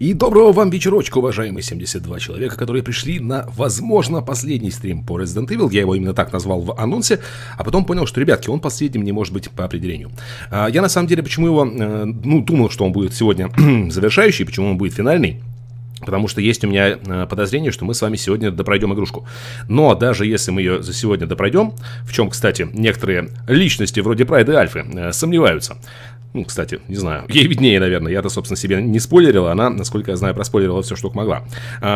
И доброго вам вечерочка, уважаемые 72 человека, которые пришли на, возможно, последний стрим по Resident Evil. Я его именно так назвал в анонсе, а потом понял, что, ребятки, он последним не может быть по определению. Я, на самом деле, почему его, думал, что он будет сегодня завершающий, почему он будет финальный. Потому что есть у меня подозрение, что мы с вами сегодня допройдем игрушку. Но даже если мы ее за сегодня допройдем, в чем, кстати, некоторые личности вроде Прайда и Альфы сомневаются. Ну, кстати, не знаю, ей виднее, наверное. Я-то, собственно, себе не спойлерила, она, насколько я знаю, проспойлерила все, что могла.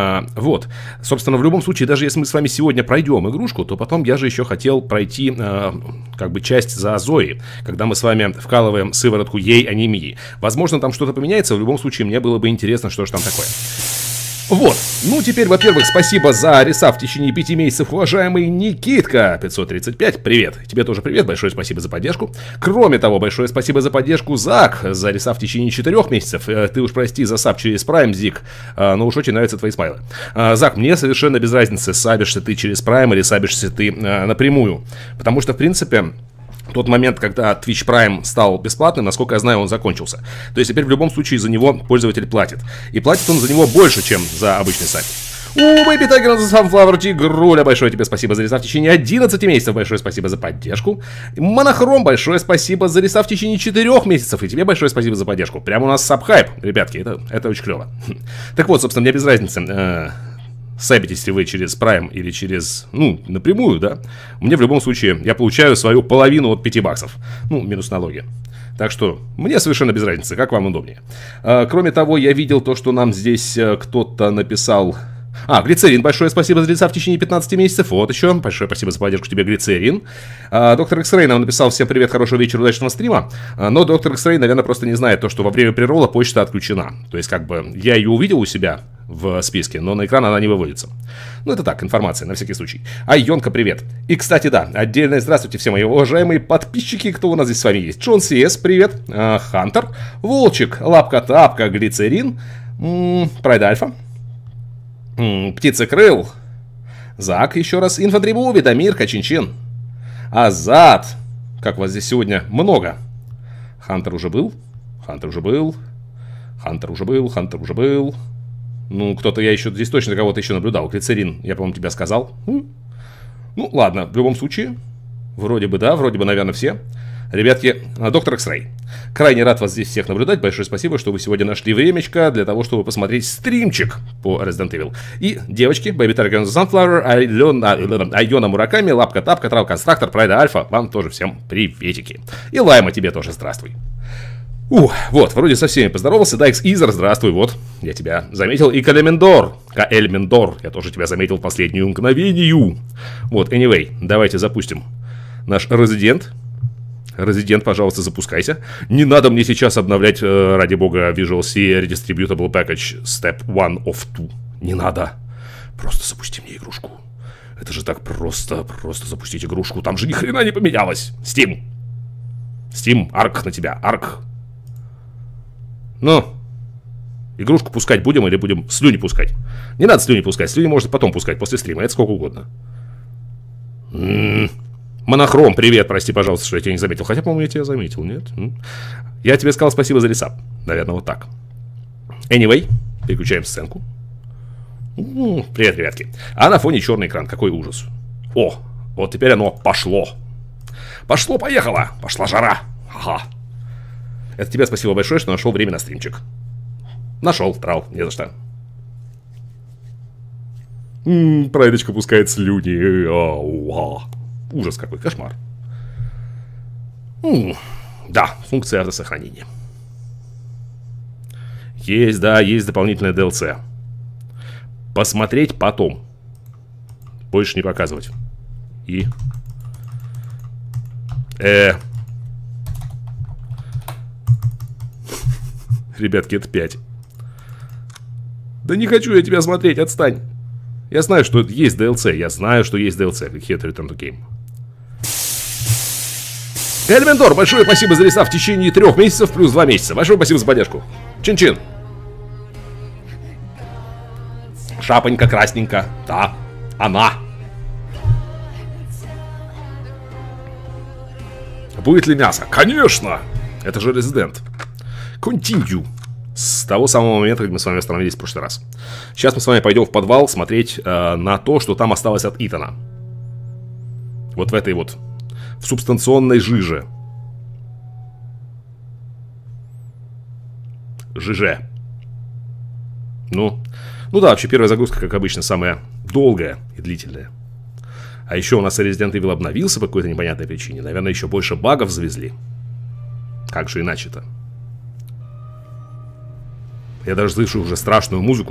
Вот. Собственно, в любом случае, даже если мы с вами сегодня пройдем игрушку, то потом я же еще хотел пройти, как бы, часть за Зоей, когда мы с вами вкалываем сыворотку ей, а не Мии. Возможно, там что-то поменяется, в любом случае, мне было бы интересно, что же там такое. Вот, ну теперь, во-первых, спасибо за реса в течение 5 месяцев, уважаемый Никитка 535, привет, тебе тоже привет, большое спасибо за поддержку. Кроме того, большое спасибо за поддержку, Зак, за реса в течение 4 месяцев, ты уж прости за саб через Prime, Зик, но уж очень нравятся твои смайлы. Зак, мне совершенно без разницы, сабишься ты через Prime или сабишься ты напрямую, потому что, в принципе... Тот момент, когда Twitch Prime стал бесплатным, насколько я знаю, он закончился. То есть теперь в любом случае за него пользователь платит. И платит он за него больше, чем за обычный сайт. Baby Tiger Sunflower Тигруля, большое тебе спасибо за реса в течение 11 месяцев, большое спасибо за поддержку. Монохром, большое спасибо за реса в течение 4 месяцев, и тебе большое спасибо за поддержку. Прямо у нас сабхайп, ребятки, это очень клево. Так вот, собственно, мне без разницы... Сабитесь ли вы через Prime или через, напрямую, да? Мне в любом случае, я получаю свою половину от 5 баксов. Ну, минус налоги. Так что, мне совершенно без разницы, как вам удобнее. Кроме того, я видел то, что нам здесь кто-то написал... Глицерин, большое спасибо за лица в течение 15 месяцев. Вот еще, большое спасибо за поддержку тебе, Глицерин. Доктор X-Ray нам написал: всем привет, хорошего вечера, удачного стрима. Но доктор X-Ray, наверное, просто не знает то, что во время преролла почта отключена. То есть, как бы, я ее увидел у себя в списке, но на экран она не выводится. Ну, это так, информация, на всякий случай. Айонка, привет. И, кстати, да, отдельное здравствуйте все мои уважаемые подписчики, кто у нас здесь с вами есть. Джон Сиэс, привет. Хантер, Волчик, Лапка-Тапка, Глицерин, Прайд Альфа. Птицекрыл, Зак, еще раз, Инфантрибу, Видомир, Качин-Чин, Азат, как вас здесь сегодня много. Хантер уже был, Хантер уже был, Хантер уже был, Хантер уже был. Ну, кто-то, я еще здесь точно кого-то еще наблюдал. Глицерин, я, по-моему, тебя сказал. Ну, ладно, в любом случае, вроде бы да, вроде бы, наверное, все. Ребятки, доктор X-Ray, крайне рад вас здесь всех наблюдать. Большое спасибо, что вы сегодня нашли времечко для того, чтобы посмотреть стримчик по Resident Evil. И девочки, Baby Tiger Sunflower, Айона Мураками, Лапка-Тапка, Трал-Конструктор, Прайда Альфа, вам тоже всем приветики. И Лайма, тебе тоже здравствуй. Вот, вроде со всеми поздоровался. Дайкс Изер, здравствуй, вот, я тебя заметил. И Калемендор, Каэльмендор, я тоже тебя заметил в последнюю мгновению. Вот, anyway, давайте запустим наш Резидент. Резидент, пожалуйста, запускайся. Не надо мне сейчас обновлять, ради бога, Visual C Redistributable Package Step 1 of 2. Не надо. Просто запусти мне игрушку. Это же так просто запустить игрушку. Там же ни хрена не поменялось. Steam, Арк на тебя, Арк. Ну, игрушку пускать будем или будем слюни пускать? Не надо слюни пускать, слюни можно потом пускать, после стрима, это сколько угодно. Монохром, привет, прости, пожалуйста, что я тебя не заметил. Хотя, по-моему, я тебя заметил, нет? Я тебе сказал спасибо за ресап. Наверное, вот так. Anyway, переключаем сценку. Привет, ребятки. А на фоне черный экран, какой ужас. О, вот теперь оно пошло. Пошло-поехало, пошла жара. Ага. Это тебе спасибо большое, что нашел время на стримчик. Нашел, Трал, не за что. Прайдочка пускает слюни. Ужас какой, кошмар. Да, функция автосохранения. Есть, да, есть дополнительное DLC. Посмотреть потом. Больше не показывать. И... Ребятки, это 5. Да не хочу я тебя смотреть, отстань. Я знаю, что есть DLC. Я знаю, что есть DLC. Какие-то Return to Game. Эльмендор, большое спасибо за леса в течение 3 месяцев плюс 2 месяца. Большое спасибо за поддержку. Чин-чин. Шапонька красненько. Да, она. Будет ли мясо? Конечно. Это же Resident. Continue. С того самого момента, как мы с вами остановились в прошлый раз. Сейчас мы с вами пойдем в подвал смотреть на то, что там осталось от Итана. Вот в этой вот, в субстанционной жиже. ЖЖ. Ну да, вообще первая загрузка, как обычно, самая долгая и длительная. А еще у нас Resident Evil обновился по какой-то непонятной причине. Наверное, еще больше багов завезли. Как же иначе-то? Я даже слышу уже страшную музыку.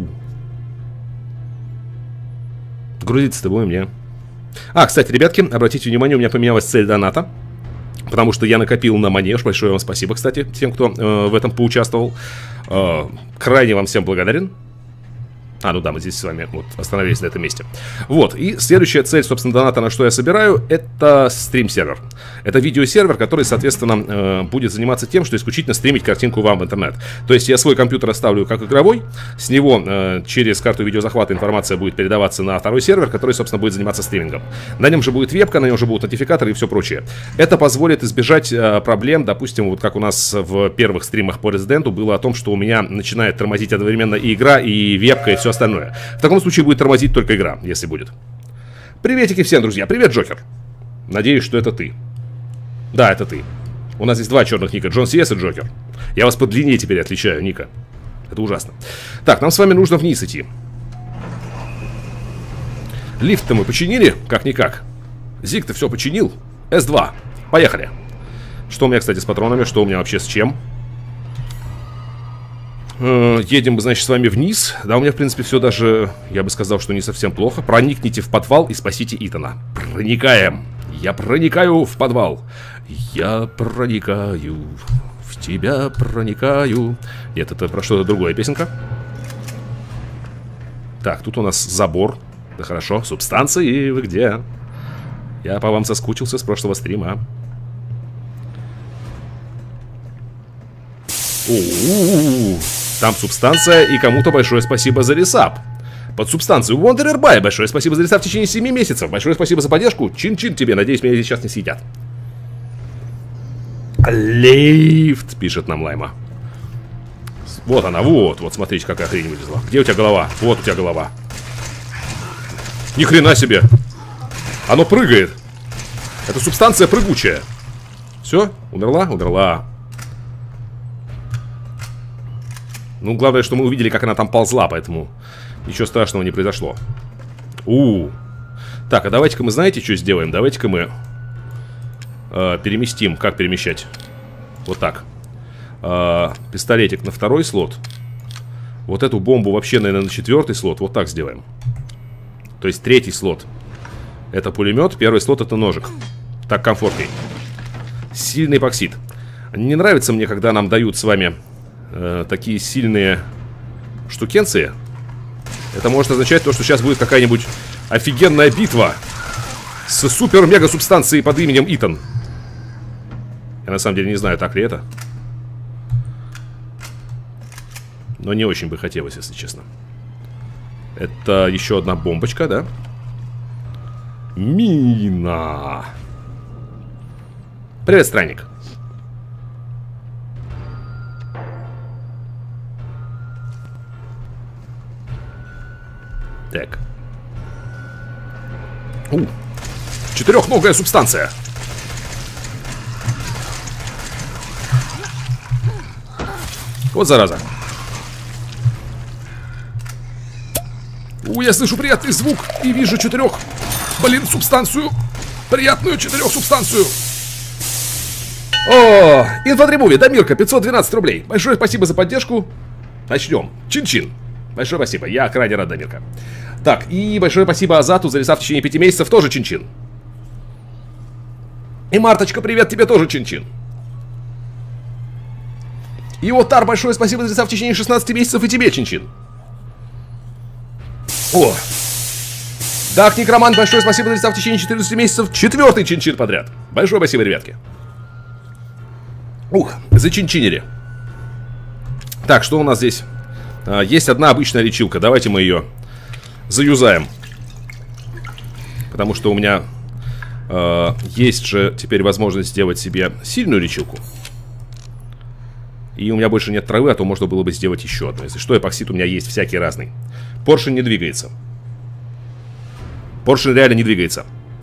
Грузиться-то будем, не? Кстати, ребятки, обратите внимание, у меня поменялась цель доната. Потому что я накопил на манеж. Большое вам спасибо, кстати, тем, кто в этом поучаствовал. Крайне вам всем благодарен. Ну да, мы здесь с вами вот остановились на этом месте. Вот, и следующая цель, собственно, доната, на что я собираю, это стрим-сервер. Это видеосервер, который, соответственно, будет заниматься тем, что исключительно стримить картинку вам в интернет. То есть я свой компьютер оставлю как игровой, с него через карту видеозахвата информация будет передаваться на второй сервер, который, собственно, будет заниматься стримингом. На нем же будет вебка, на нем же будут нотификаторы и все прочее. Это позволит избежать проблем, допустим, вот как у нас в первых стримах по Resident было о том, что у меня начинает тормозить одновременно и игра, и вебка, и все остальное. В таком случае будет тормозить только игра, если будет. Приветики всем, друзья. Привет, Джокер. Надеюсь, что это ты. Да, это ты. У нас здесь два черных ника, Джон Сиес и Джокер. Я вас по длине теперь отличаю, ника. Это ужасно. Так, нам с вами нужно вниз идти. Лифт-то мы починили, как-никак. Зиг, ты все починил? С2. Поехали. Что у меня, кстати, с патронами? Что у меня вообще с чем? Едем, значит, с вами вниз. Да, у меня, в принципе, все даже, я бы сказал, что не совсем плохо. Проникните в подвал и спасите Итана. Проникаем. Я проникаю в подвал. Я проникаю. В тебя проникаю. Нет, это про что-то другое песенка. Так, тут у нас забор. Да хорошо. Субстанции, вы где? Я по вам соскучился с прошлого стрима. Там субстанция, и кому-то большое спасибо за ресап. Под субстанцию Wondererby большое спасибо за ресап в течение 7 месяцев. Большое спасибо за поддержку. Чин-чин тебе. Надеюсь, меня сейчас не съедят. Лифт, пишет нам Лайма. Вот она, вот. Вот, смотрите, какая хрень вылезла. Где у тебя голова? Вот у тебя голова. Ни хрена себе. Оно прыгает. Это субстанция прыгучая. Все? Умерла? Умерла. Ну, главное, что мы увидели, как она там ползла, поэтому ничего страшного не произошло. Так, а давайте-ка мы, знаете, что сделаем? Давайте-ка мы переместим. Как перемещать? Вот так. Пистолетик на второй слот. Вот эту бомбу вообще, наверное, на четвертый слот. Вот так сделаем. То есть третий слот — это пулемет, первый слот — это ножик. Так комфортней. Сильный эпоксид. Не нравится мне, когда нам дают с вами такие сильные штукенции. Это может означать то, что сейчас будет какая-нибудь офигенная битва с супер-мега-субстанцией под именем Итан. Я на самом деле не знаю, так ли это. Но не очень бы хотелось, если честно. Это еще одна бомбочка, да? Мина. Привет, странник. Так. Четырехногая субстанция. Вот зараза. Я слышу приятный звук и вижу субстанцию. Приятную субстанцию. Инфотрибуви, Дамирка, 512 рублей. Большое спасибо за поддержку. Начнем. Чин-чин. Большое спасибо, я крайне рад, Дамирка. Так, и большое спасибо Азату за ресап в течение 5 месяцев, тоже чин-чин. И Марточка, привет, тебе тоже чин-чин. И Отар, большое спасибо за ресап в течение 16 месяцев, и тебе чин-чин. Дах Некроман, большое спасибо за ресап в течение 14 месяцев, 4-й чин-чин подряд. Большое спасибо, ребятки. Зачинчинили. Так, что у нас здесь? Есть одна обычная лечилка. Давайте мы ее заюзаем. Потому что у меня есть же теперь возможность сделать себе сильную лечилку. И у меня больше нет травы, а то можно было бы сделать еще одно. Если что, эпоксид у меня есть всякий разный. Поршень не двигается. Поршень реально не двигается.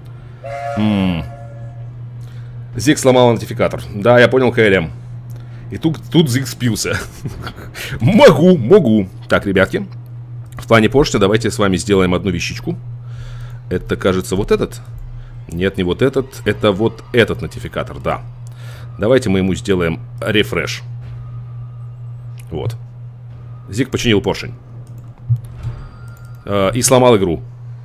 Зиг сломал нотификатор. Да, я понял, КЛМ. И тут Зиг спился. Могу. Так, ребятки. В плане поршня давайте с вами сделаем одну вещичку. Это, кажется, вот этот. Нет, не вот этот. Это вот этот нотификатор, да. Давайте мы ему сделаем рефреш. Вот. Зиг починил поршень. И сломал игру.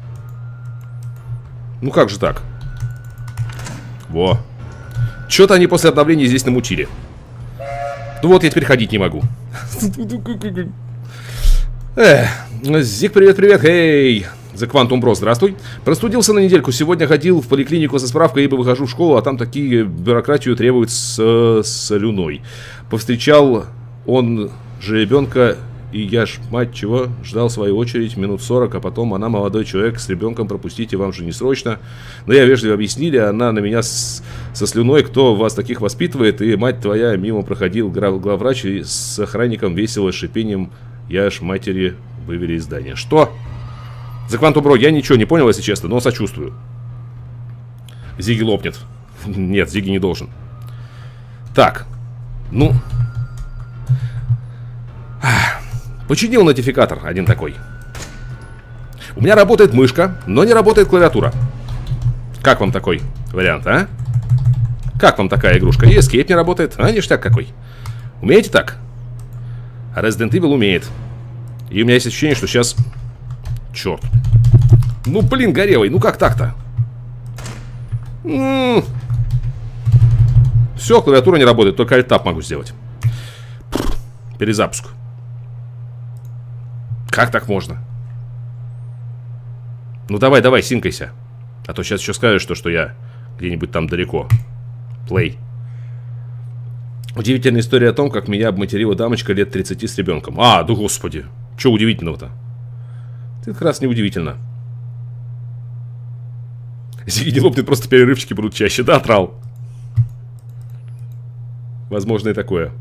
Ну как же так? Во. Что-то они после обновления здесь намутили. Ну вот, я теперь ходить не могу. Зиг, привет. Эй, The Quantum Bros, здравствуй. Простудился на недельку. Сегодня ходил в поликлинику со справкой, ибо выхожу в школу, а там такие бюрократию требуют с слюной. Повстречал он жеребенка, и я ж, мать чего, ждал свою очередь минут 40, а потом она, молодой человек, с ребенком, пропустите, вам же не срочно. Но я вежливо объяснили, она на меня со слюной, кто вас таких воспитывает, и мать твоя, мимо проходил главврач и с охранником весело шипением, я ж матери вывели из здания. Что? За Quantum Bro, я ничего не понял, если честно, но сочувствую. Зиги лопнет. Нет, Зиги не должен. Так, ну... Починил нотификатор один такой. У меня работает мышка, но не работает клавиатура. Как вам такой вариант, а? Как вам такая игрушка? И Escape не работает, а ништяк какой. Умеете так? Resident Evil умеет. И у меня есть ощущение, что сейчас... Черт. Ну блин, горелый, ну как так-то? Все, клавиатура не работает, только Alt-Tab могу сделать. Перезапуск. Как так можно? Ну давай, синкайся. А то сейчас еще скажешь, что я где-нибудь там далеко. Плей. Удивительная история о том, как меня обматерила дамочка лет 30 с ребенком. А, да господи. Че удивительного-то? Это как раз не удивительно. Зиги не лопнет, просто перерывчики будут чаще. Да, трал. Возможно и такое.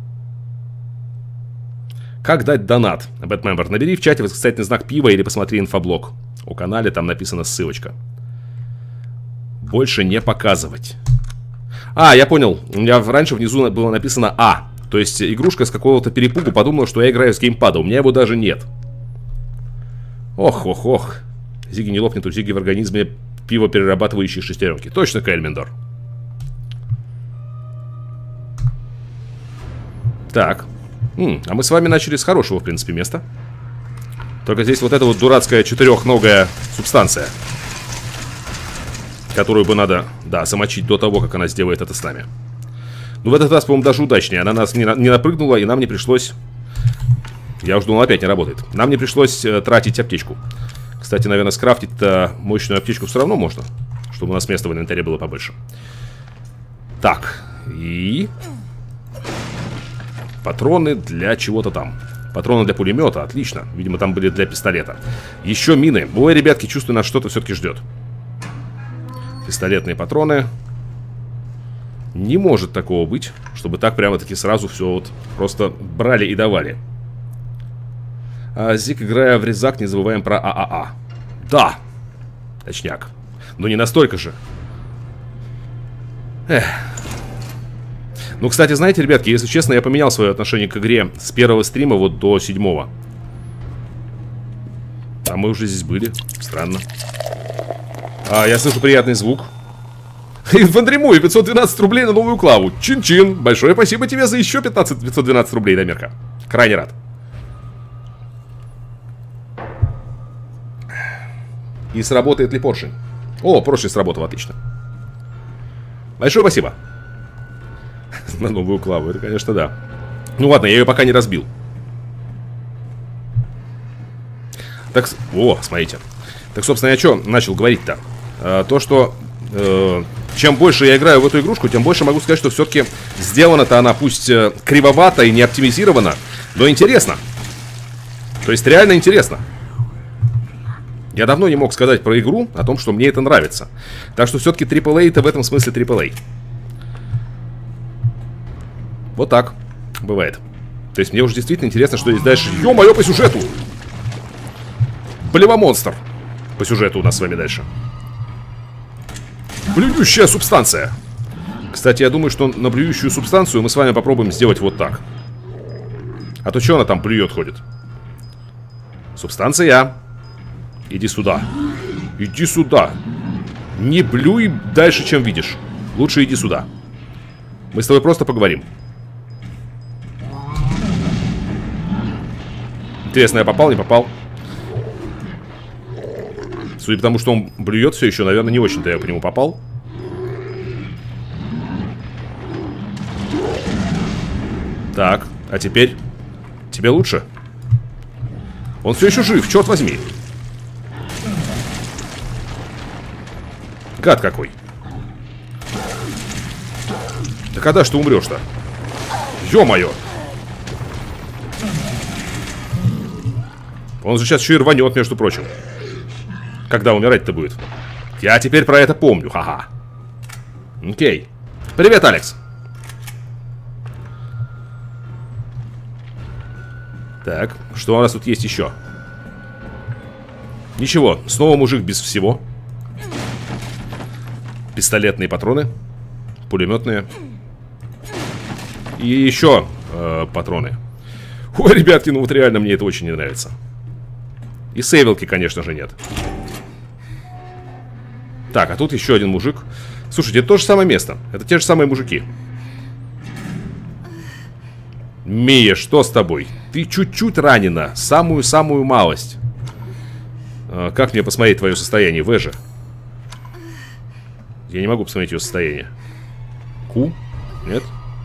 Как дать донат? Бэтмембер, набери в чате восклицательный знак пива или посмотри инфоблог. У канале там написана ссылочка. Больше не показывать. А, я понял. У меня раньше внизу было написано А. То есть игрушка с какого-то перепугу подумала, что я играю с геймпада. У меня его даже нет. Ох. Зиги не лопнет, у Зиги в организме пивоперерабатывающие шестеренки. Точно, Кельмендор. Так. А мы с вами начали с хорошего, в принципе, места. Только здесь вот эта вот дурацкая четырехногая субстанция, которую бы надо, да, замочить до того, как она сделает это с нами. Ну, в этот раз, по-моему, даже удачнее. Она нас не напрыгнула, и нам не пришлось... Я уж думал, опять не работает. Нам не пришлось тратить аптечку. Кстати, наверное, скрафтить-то мощную аптечку все равно можно, чтобы у нас места в инвентаре было побольше. Так, и... Патроны для чего-то там. Патроны для пулемета, отлично. Видимо, там были для пистолета. Еще мины. Ой, ребятки, чувствую, нас что-то все-таки ждет. Пистолетные патроны. Не может такого быть, чтобы так прямо-таки сразу все вот просто брали и давали. Зик, играя в резак, не забываем про ААА. Да! Точняк. Но не настолько же. Эх. Ну, кстати, знаете, ребятки, если честно, я поменял свое отношение к игре с первого стрима вот до 7-го. А мы уже здесь были. Странно. Я слышу приятный звук. Инфантримуй, 512 рублей на новую клаву. Чин-чин. Большое спасибо тебе за еще 512 рублей, Дамирка. Крайне рад. И сработает ли поршень? О, поршень сработал, отлично. Большое спасибо. На новую клаву, это, конечно, да. Ну ладно, я ее пока не разбил. Так, о, смотрите. Так, собственно, я что начал говорить-то? То, что чем больше я играю в эту игрушку, тем больше могу сказать, что все-таки сделана-то она пусть кривовато и не оптимизирована, но интересно. То есть реально интересно. Я давно не мог сказать про игру о том, что мне это нравится. Так что все-таки AAA-то в этом смысле AAA. Вот так бывает. То есть мне уже действительно интересно, что здесь дальше. Ё-моё, по сюжету! Блевомонстр. По сюжету у нас с вами дальше. Блюющая субстанция. Кстати, я думаю, что на блюющую субстанцию мы с вами попробуем сделать вот так. А то что она там блюет, ходит? Субстанция. Иди сюда. Иди сюда. Не блюй дальше, чем видишь. Лучше иди сюда. Мы с тобой просто поговорим. Интересно, я попал, не попал? Судя по тому, что он блюет все еще, наверное, не очень-то я по нему попал. Так, а теперь? Тебе лучше? Он все еще жив, черт возьми. Гад какой. Да когда ж ты умрешь-то? Ё-моё! Он же сейчас еще и рванет, между прочим. Когда умирать-то будет? Я теперь про это помню, ха-ха. Окей. Привет, Алекс. Так, что у нас тут есть еще? Ничего, снова мужик без всего. Пистолетные патроны. Пулеметные. И еще патроны. Ой, ребятки, ну вот реально мне это очень не нравится. И сейвилки, конечно же, нет. Так, а тут еще один мужик. Слушайте, это то же самое место. Это те же самые мужики. Мия, что с тобой? Ты чуть-чуть ранена. Самую-самую малость. Как мне посмотреть твое состояние? Вэжа. Я не могу посмотреть ее состояние. Ку? Нет?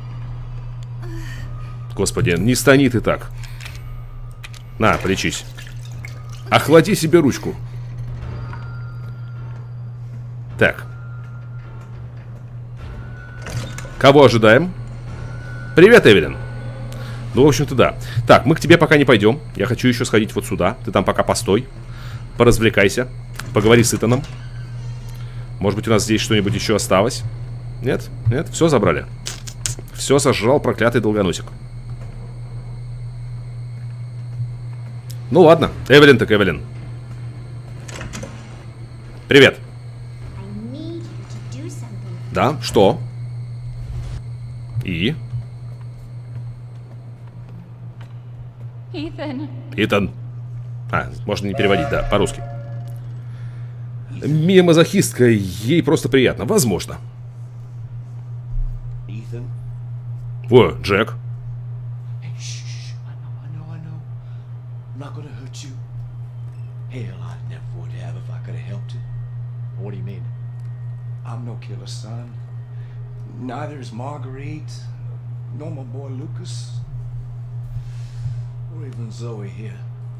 Господи, не стани ты так. На, полечись. Охлади себе ручку. Так. Кого ожидаем? Привет, Эвелин. Ну, в общем-то, да. Так, мы к тебе пока не пойдем. Я хочу еще сходить вот сюда. Ты там пока постой. Поразвлекайся. Поговори с Итаном. Может быть, у нас здесь что-нибудь еще осталось? Нет? Нет? Все забрали? Все сожрал проклятый долгоносик. Ну ладно. Эвелин так Эвелин. Привет. Да? Что? И? Итан. А, можно не переводить, да, по-русски. Мия мазохистка, ей просто приятно. Возможно. Во, Джек. Neither is Marguerite, nor my boy Lucas, or even Zoe here.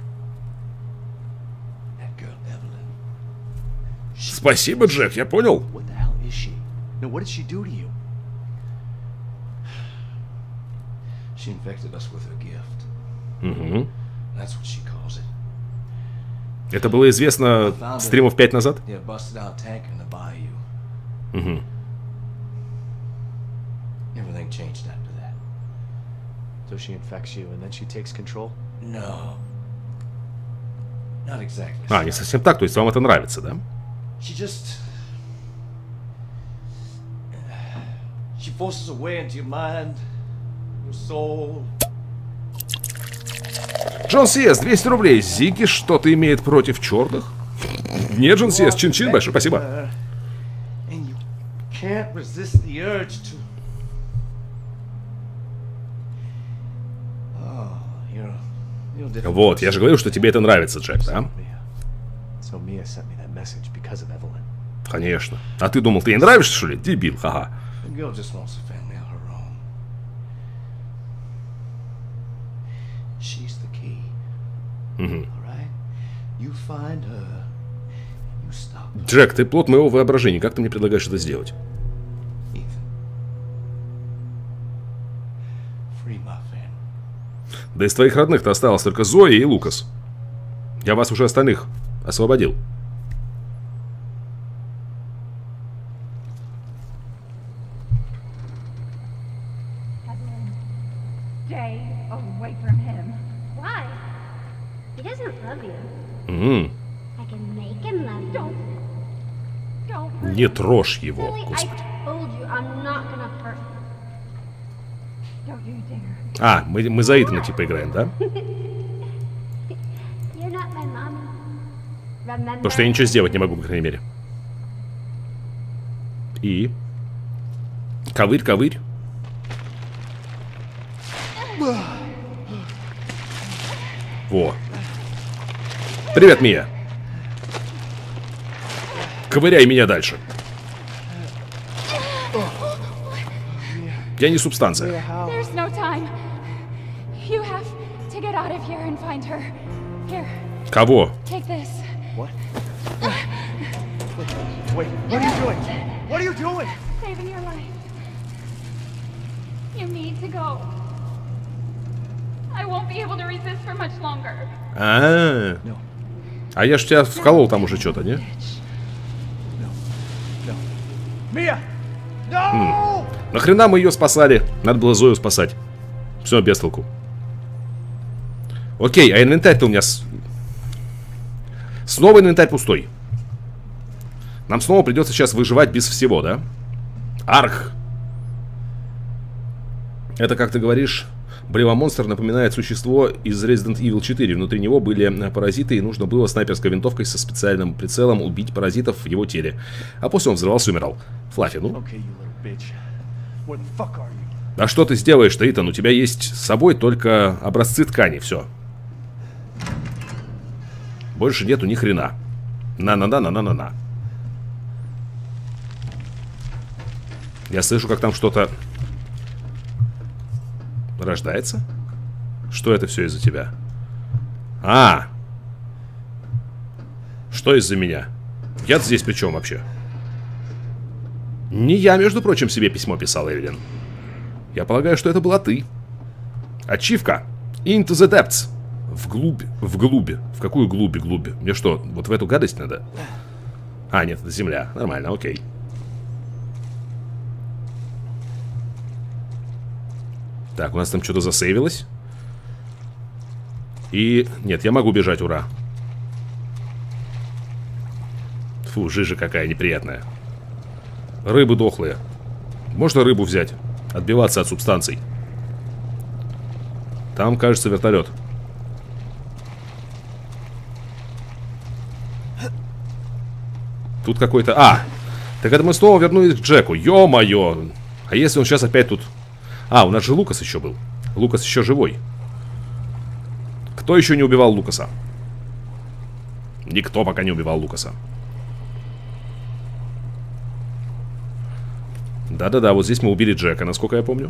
That girl Evelyn. Спасибо, Джек, я понял. What the hell is she? No, what did she do to you? She infected us with her gift. Угу. That's what she calls it. Это было известно стримов 5 назад? Yeah, busted out tank in the bayou. Угу. Everything changed after that. So she infects you and then she takes control? No. Not exactly. А, не совсем так, то есть вам это нравится, да? She just... She forces her way into your mind, your soul. Джон Сиэс, 200 рублей. Зигги что-то имеет против черных? Нет, Джон Сиэс, чин-чин, большое спасибо. And you can't resist the urge to... Вот, я же говорил, что тебе это нравится, Джек, да? Конечно. А ты думал, ты ей нравишься, что ли? Дебил, ха-ха. Угу. Джек, ты плод моего воображения. Как ты мне предлагаешь это сделать? Да из твоих родных-то осталось только Зоя и Лукас. Я вас уже остальных освободил. He doesn't love you. М. I can make him love you. Don't. Не трожь его, Lily, I господи. told you I'm not gonna hurt. Don't you dare. А, мы за Итана типа играем, да? You're not my mama. Remember? Потому что я ничего сделать не могу, по крайней мере. И? Ковырь, ковырь. Во. Привет, Мия. Ковыряй меня дальше. Я не субстанция. There's no time. You have to get out of here and find her. Here, Кого? take this. What? Wait, what are you doing? What are you doing? Saving your life. You need to go. I won't be able to resist for much longer. А я ж тебя вколол там уже что-то, не? Mia! No! Нахрена мы ее спасали? Надо было Зою спасать. Все, без толку. Окей, а инвентарь-то у меня... Снова инвентарь пустой. Нам снова придется сейчас выживать без всего, да? Арх. Это, как ты говоришь, Бревомонстр напоминает существо из Resident Evil 4. Внутри него были паразиты, и нужно было снайперской винтовкой со специальным прицелом убить паразитов в его теле. А после он взрывался и умирал. Флаффи, ну? А что ты сделаешь-то, Итан? У тебя есть с собой только образцы ткани, все. Больше нету ни хрена. На-на-на-на-на-на-на. Я слышу, как там что-то рождается? Что это все из-за тебя? А! Что из-за меня? Я-то здесь при чем вообще? Не я, между прочим, себе письмо писал, Эвелин. Я полагаю, что это была ты. Ачивка. Into the depths. Вглубь. В какую глубь? Мне что, вот в эту гадость надо? А, нет, это земля. Нормально, окей. Так, у нас там что-то засейвилось. И... Нет, я могу бежать, ура. Фу, жижа какая неприятная. Рыбы дохлые. Можно рыбу взять? Отбиваться от субстанций. Там, кажется, вертолет. Тут какой-то... А! Так это мы снова вернулись к Джеку. Ё-моё! А если он сейчас опять тут... А, у нас же Лукас еще был. Лукас еще живой. Кто еще не убивал Лукаса? Никто пока не убивал Лукаса. Да-да-да, вот здесь мы убили Джека, насколько я помню.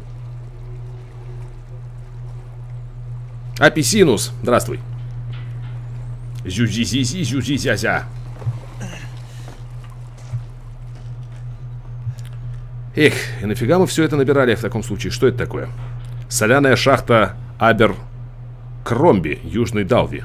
Аписинус, здравствуй. Зюзи-зи-зи, зюзи-зя-зя. Эх, и нафига мы все это набирали в таком случае? Что это такое? Соляная шахта Аберкромби, Южный Далви.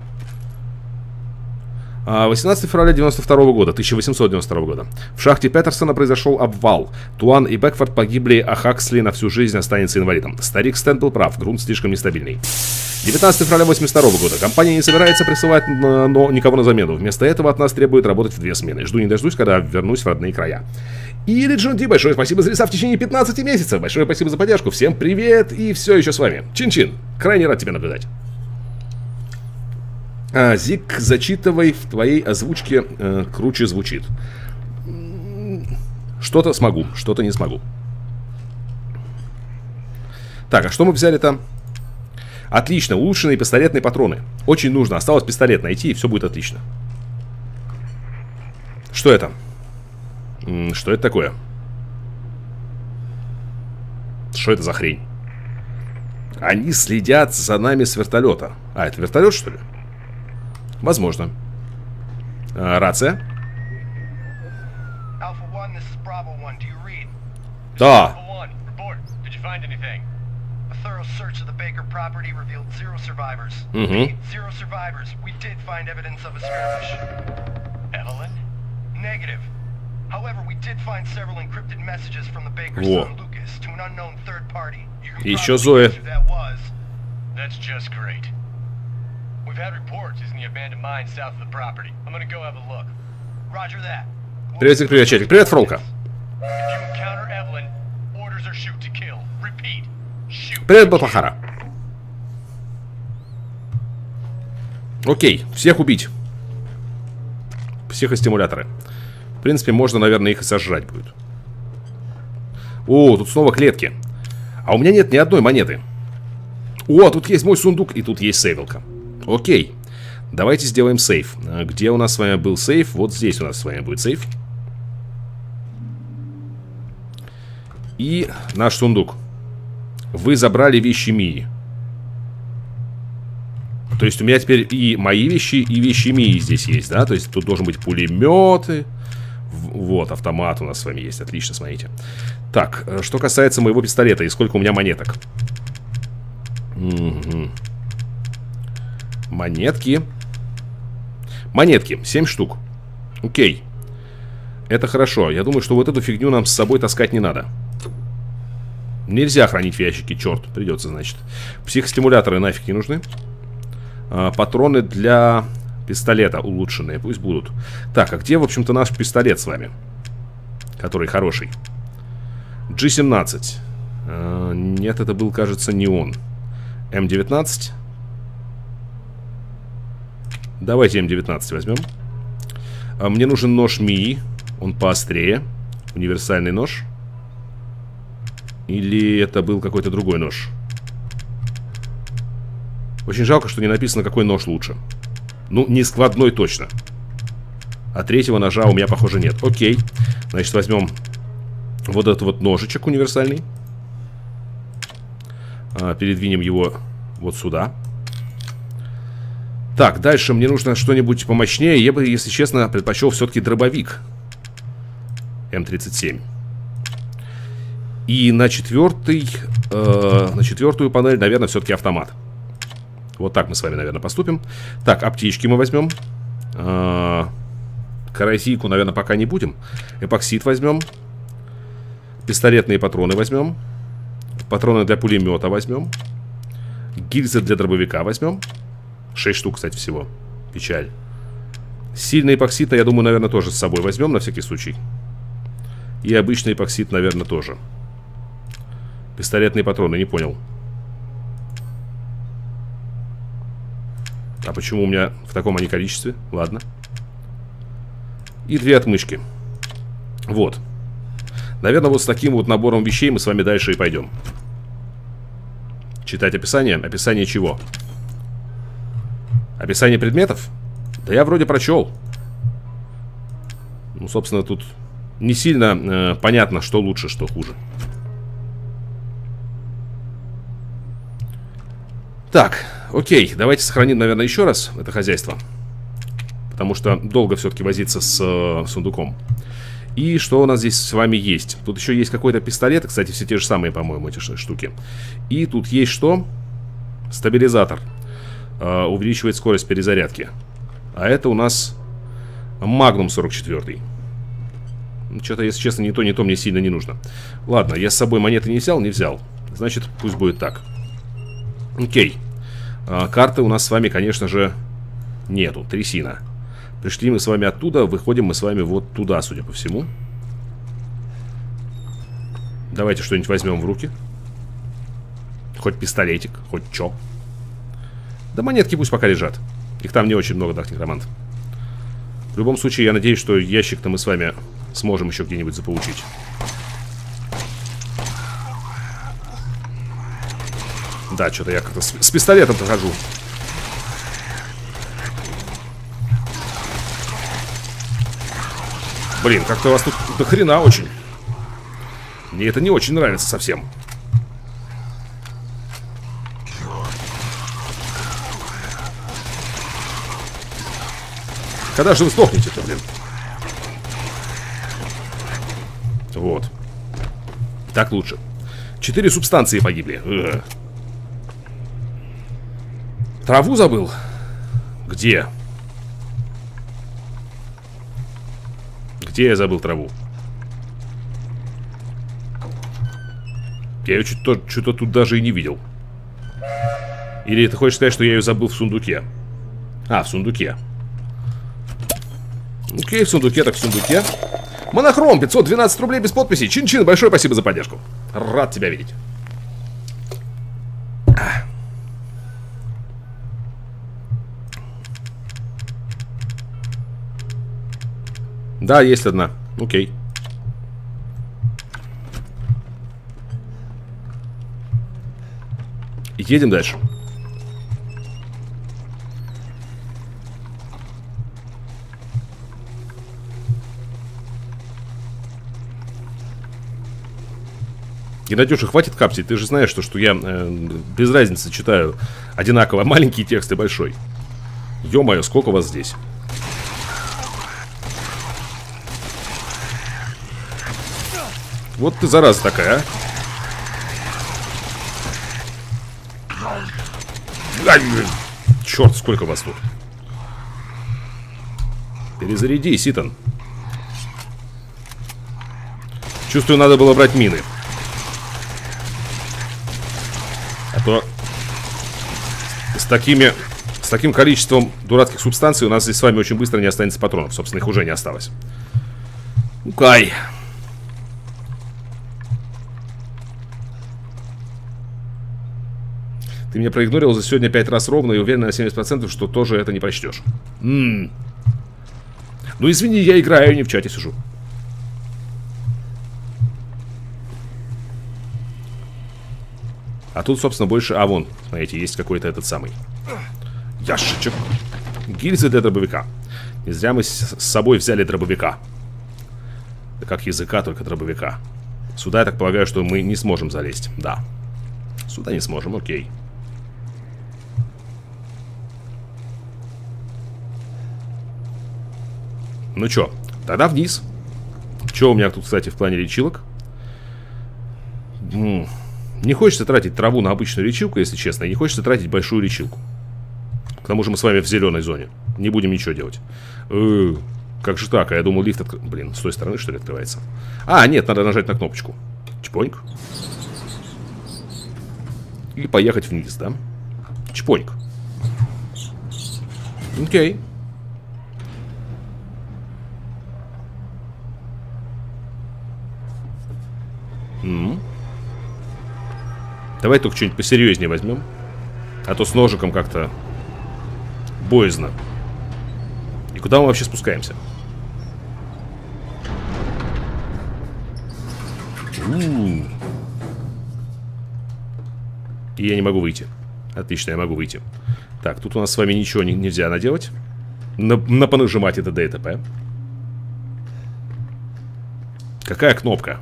18 февраля 1892 года. В шахте Петерсона произошел обвал. Туан и Бекфорд погибли, а Хаксли на всю жизнь останется инвалидом. Старик Стэн был прав, грунт слишком нестабильный. 19 февраля 1982 года. Компания не собирается присылать никого на замену. Вместо этого от нас требует работать в 2 смены. Жду не дождусь, когда вернусь в родные края. И Леджон Ди, большое спасибо за леса в течение 15 месяцев. Большое спасибо за поддержку. Всем привет и все еще с вами. Чин-чин. Крайне рад тебя наблюдать. Зик, зачитывай, в твоей озвучке круче звучит. Что-то смогу, что-то не смогу. Так, а что мы взяли-то? Отлично, улучшенные пистолетные патроны. Очень нужно, осталось пистолет найти, и все будет отлично. Что это? Что это такое? Что это за хрень? Они следят за нами с вертолета. А, это вертолет, что ли? Возможно. Рация. Да. Еще Зоя. We've had reports he's in the abandoned mine south of the property. I'm gonna go have a look. Roger that. Приветик, привет, Четик. Привет, Фролка. If you encounter Evelyn, orders are shoot to kill. Repeat. Shoot. Привет, Батлахара. Окей, всех убить. Психостимуляторы. В принципе, можно, наверное, их и сожрать будет. О, тут снова клетки. А у меня нет ни одной монеты. О, тут есть мой сундук, и тут есть сейвилка. Окей. Давайте сделаем сейф. Где у нас с вами был сейф? Вот здесь у нас с вами будет сейф. И наш сундук. Вы забрали вещи Мии. То есть у меня теперь и мои вещи, и вещи Мии здесь есть, да? То есть тут должен быть пулеметы. Вот, автомат у нас с вами есть. Отлично, смотрите. Так, что касается моего пистолета и сколько у меня монеток. Монетки. Монетки, 7 штук. Окей. Это хорошо. Я думаю, что вот эту фигню нам с собой таскать не надо. Нельзя хранить в ящике, черт. Придется, значит. Психостимуляторы нафиг не нужны. Патроны для пистолета улучшенные, пусть будут. Так, а где, в общем-то, наш пистолет с вами? Который хороший. G17. Нет, это был, кажется, не он. М19. Давайте М19 возьмем. Мне нужен нож Мии. Он поострее. Универсальный нож. Или это был какой-то другой нож? Очень жалко, что не написано, какой нож лучше. Ну, не складной точно. А третьего ножа у меня, похоже, нет. Окей. Значит, возьмем вот этот вот ножичек универсальный. Передвинем его вот сюда. Так, дальше мне нужно что-нибудь помощнее. Я бы, если честно, предпочел все-таки дробовик. М37. И на четвертую панель, наверное, все-таки автомат. Вот так мы с вами, наверное, поступим. Так, аптечки мы возьмем. Коррозийку, наверное, пока не будем. Эпоксид возьмем. Пистолетные патроны возьмем. Патроны для пулемета возьмем. Гильзы для дробовика возьмем. 6 штук, кстати, всего. Печаль. Сильный эпоксид, я думаю, наверное, тоже с собой возьмем, на всякий случай. И обычный эпоксид, наверное, тоже. Пистолетные патроны, не понял. А почему у меня в таком они количестве? Ладно. И 2 отмычки. Вот. Наверное, вот с таким вот набором вещей мы с вами дальше и пойдем. Читать описание. Описание чего? Описание предметов? Да я вроде прочел. Ну, собственно, тут не сильно понятно, что лучше, что хуже. Так, окей, давайте сохраним, наверное, еще раз это хозяйство. Потому что долго все-таки возиться с сундуком. И что у нас здесь с вами есть? Тут еще есть какой-то пистолет. Кстати, все те же самые, по-моему, эти штуки. И тут есть что? Стабилизатор. Увеличивает скорость перезарядки. А это у нас Magnum 44. Что-то, если честно, ни то мне сильно не нужно. Ладно, я с собой монеты не взял? Не взял. Значит, пусть будет так. Окей. Карты у нас с вами, конечно же, нету. Трясина. Пришли мы с вами оттуда, выходим мы с вами вот туда, судя по всему. Давайте что-нибудь возьмем в руки. Хоть пистолетик, хоть чё. Да монетки пусть пока лежат. Их там не очень много, да, некромант. В любом случае, я надеюсь, что ящик-то мы с вами сможем еще где-нибудь заполучить. Да, что-то я как-то с пистолетом-то хожу. Блин, как-то у вас тут до хрена очень. Мне это не очень нравится совсем. Когда же вы сдохнете-то, блин? Вот. Так лучше. 4 субстанции погибли. Траву забыл? Где? Где я забыл траву? Я ее что-то тут даже и не видел. Или ты хочешь сказать, что я ее забыл в сундуке? А, в сундуке. Окей, в сундуке, так в сундуке. Монохром, 512 рублей без подписи. Чин-чин, большое спасибо за поддержку. Рад тебя видеть. Да, есть одна. Окей. Едем дальше. Геннадюша, хватит капсить. Ты же знаешь, что я без разницы читаю одинаково маленькие тексты, большой. Ё-моё, сколько вас здесь? Вот ты зараза такая, а. Черт, сколько вас тут. Перезарядись, Итан. Чувствую, надо было брать мины. А то с таким количеством дурацких субстанций у нас здесь с вами очень быстро не останется патронов. Собственно, их уже не осталось. Кай. Ты меня проигнорил за сегодня 5 раз ровно и уверен на 70%, что тоже это не прочтешь. Ну извини, я играю, не в чате сижу. А тут, собственно, больше... А, вон, смотрите, есть какой-то этот самый ящичек. Гильзы для дробовика. Не зря мы с собой взяли дробовика. Да как языка, только дробовика. Сюда, я так полагаю, что мы не сможем залезть. Да. Сюда не сможем, окей. Ну чё, тогда вниз. Чё у меня тут, кстати, в плане лечилок? Не хочется тратить траву на обычную лечилку, если честно. И не хочется тратить большую лечилку. К тому же мы с вами в зеленой зоне. Не будем ничего делать. Как же так? А я думал, лифт Блин, с той стороны, что ли, открывается? А, нет, надо нажать на кнопочку. Чпоньк. И поехать вниз, да? Чпоньк. Окей. Давай только что-нибудь посерьезнее возьмем. А то с ножиком как-то боязно. И куда мы вообще спускаемся? И я не могу выйти. Отлично, я могу выйти. Так, тут у нас с вами ничего нельзя наделать. Понажимать это д и т.п. Какая кнопка?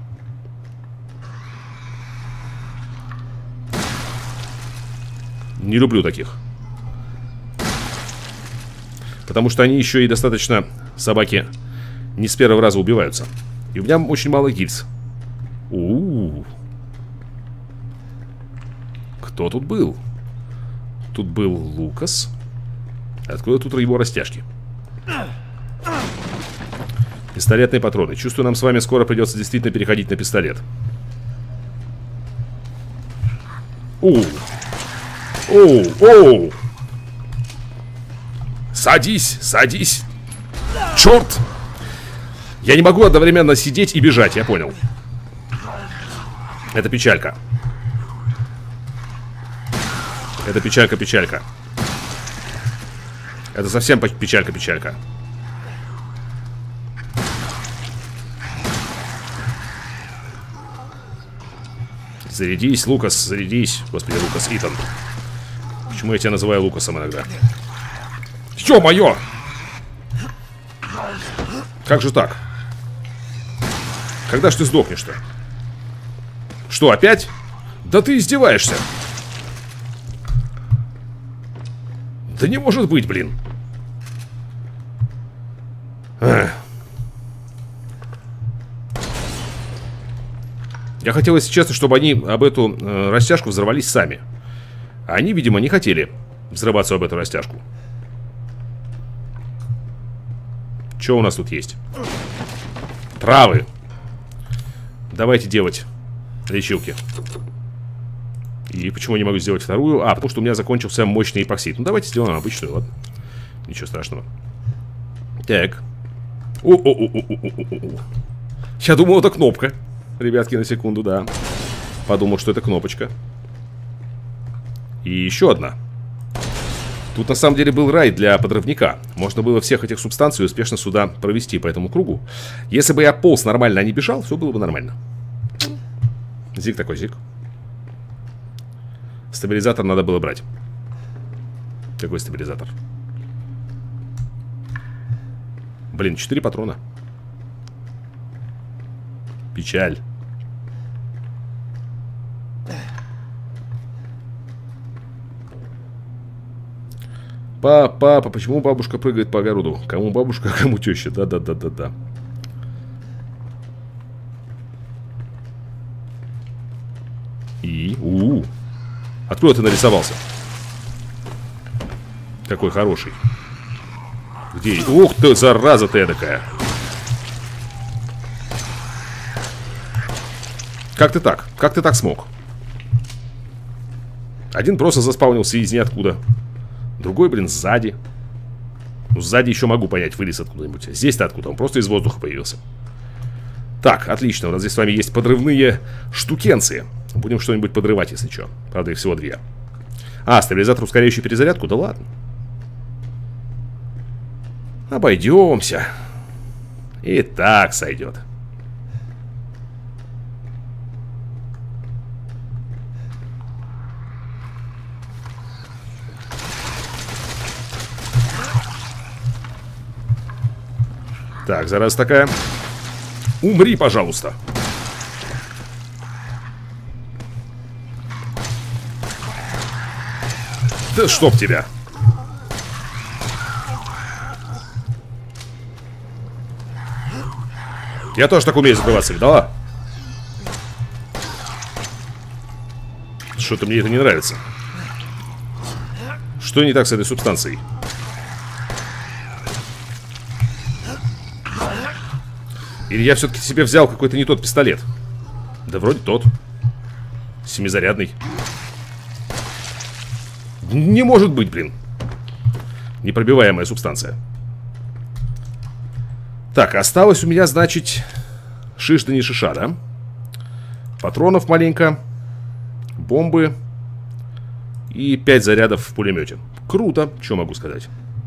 Не люблю таких. Потому что они еще и достаточно, собаки, не с первого раза убиваются. И у меня очень мало гильз. Кто тут был? Тут был Лукас. Откуда тут его растяжки? Пистолетные патроны. Чувствую, нам с вами скоро придется действительно переходить на пистолет. Оу! Садись, садись. Черт! Я не могу одновременно сидеть и бежать, я понял. Это печалька. Это печалька. Это совсем печалька. Зарядись, Лукас, зарядись. Господи, Лукас, Итан. Почему я тебя называю Лукасом иногда? Ё-моё! Как же так? Когда ж ты сдохнешь-то? Что, опять? Да ты издеваешься! Да не может быть, блин! Я хотел, если честно, чтобы они об эту растяжку взорвались сами. А они, видимо, не хотели взрываться об эту растяжку. Что у нас тут есть? Травы. Давайте делать лечилки. И почему я не могу сделать вторую? А, потому что у меня закончился мощный эпоксид. Ну, давайте сделаем обычную, ладно. Ничего страшного. Так. О-о-о-о-о-о-о. Я думал, это кнопка. Ребятки, на секунду, да. Подумал, что это кнопочка. И еще одна. Тут на самом деле был рай для подрывника. Можно было всех этих субстанций успешно сюда провести по этому кругу. Если бы я полз нормально, а не бежал, все было бы нормально. Зиг такой зиг. Стабилизатор надо было брать. Какой стабилизатор? Блин, 4 патрона. Печаль. Папа, почему бабушка прыгает по огороду? Кому бабушка, а кому теща? Да. И... Откуда ты нарисовался? Какой хороший. Где? Ух ты, зараза ты эдакая. Как ты так? Как ты так смог? Один просто заспаунился из ниоткуда. Другой, блин, сзади. Ну, сзади еще могу понять, вылез откуда-нибудь. Здесь-то откуда? Он просто из воздуха появился. Так, отлично. У нас здесь с вами есть подрывные штукенции. Будем что-нибудь подрывать, если что. Правда, их всего 2. А, стабилизатор, ускоряющий перезарядку? Да ладно. Обойдемся. И так сойдет. Так, зараза такая. Умри, пожалуйста. Да чтоб тебя. Я тоже так умею закрываться, видала? Что-то мне это не нравится. Что не так с этой субстанцией? Или я все-таки себе взял какой-то не тот пистолет? Да вроде тот. 7-зарядный. Не может быть, блин. Непробиваемая субстанция. Так, осталось у меня, значит, шиш да не шиша, да? Патронов маленько. Бомбы. И 5 зарядов в пулемете. Круто, что могу сказать.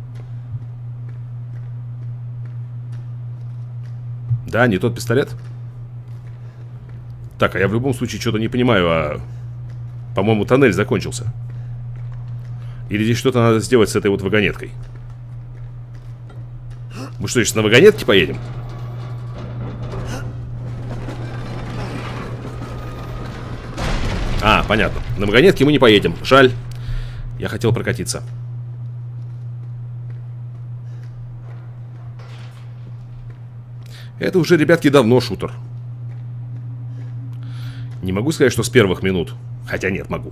Да, не тот пистолет. Так, а я в любом случае что-то не понимаю, а... По-моему, тоннель закончился. Или здесь что-то надо сделать с этой вот вагонеткой. Мы что, сейчас на вагонетке поедем? А, понятно. На вагонетке мы не поедем. Жаль. Я хотел прокатиться. Это уже, ребятки, давно шутер. Не могу сказать, что с первых минут. Хотя нет, могу.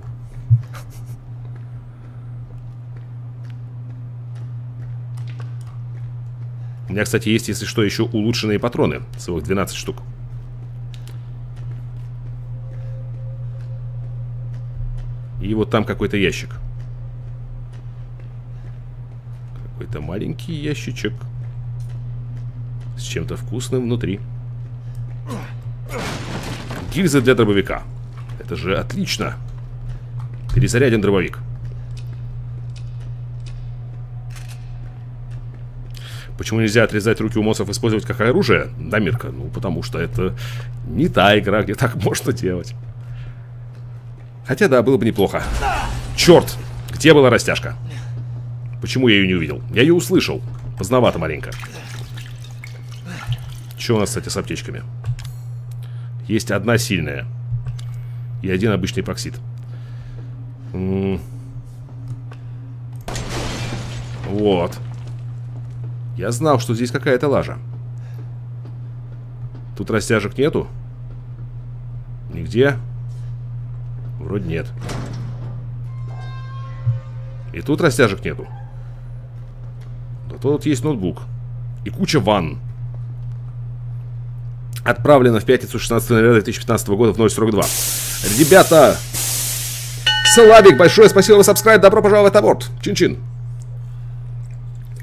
У меня, кстати, есть, если что, еще улучшенные патроны. Целых 12 штук. И вот там какой-то ящик. Какой-то маленький ящичек. С чем-то вкусным внутри. Гильза для дробовика. Это же отлично. Перезаряден дробовик. Почему нельзя отрезать руки у моссов и использовать как оружие? Да, Мирка, ну потому что это не та игра, где так можно делать. Хотя да, было бы неплохо. Черт, где была растяжка? Почему я ее не увидел? Я ее услышал. Поздновато маленько. Что у нас, кстати, с аптечками? Есть одна сильная. И один обычный эпоксид. Вот. Я знал, что здесь какая-то лажа. Тут растяжек нету? Нигде? Вроде нет. И тут растяжек нету. Зато тут есть ноутбук. И куча ванн. Отправлено в пятницу 16 ноября 2015 года в 042. Ребята! Славик, большое спасибо за subscribe. Добро пожаловать на борт. Чин-чин.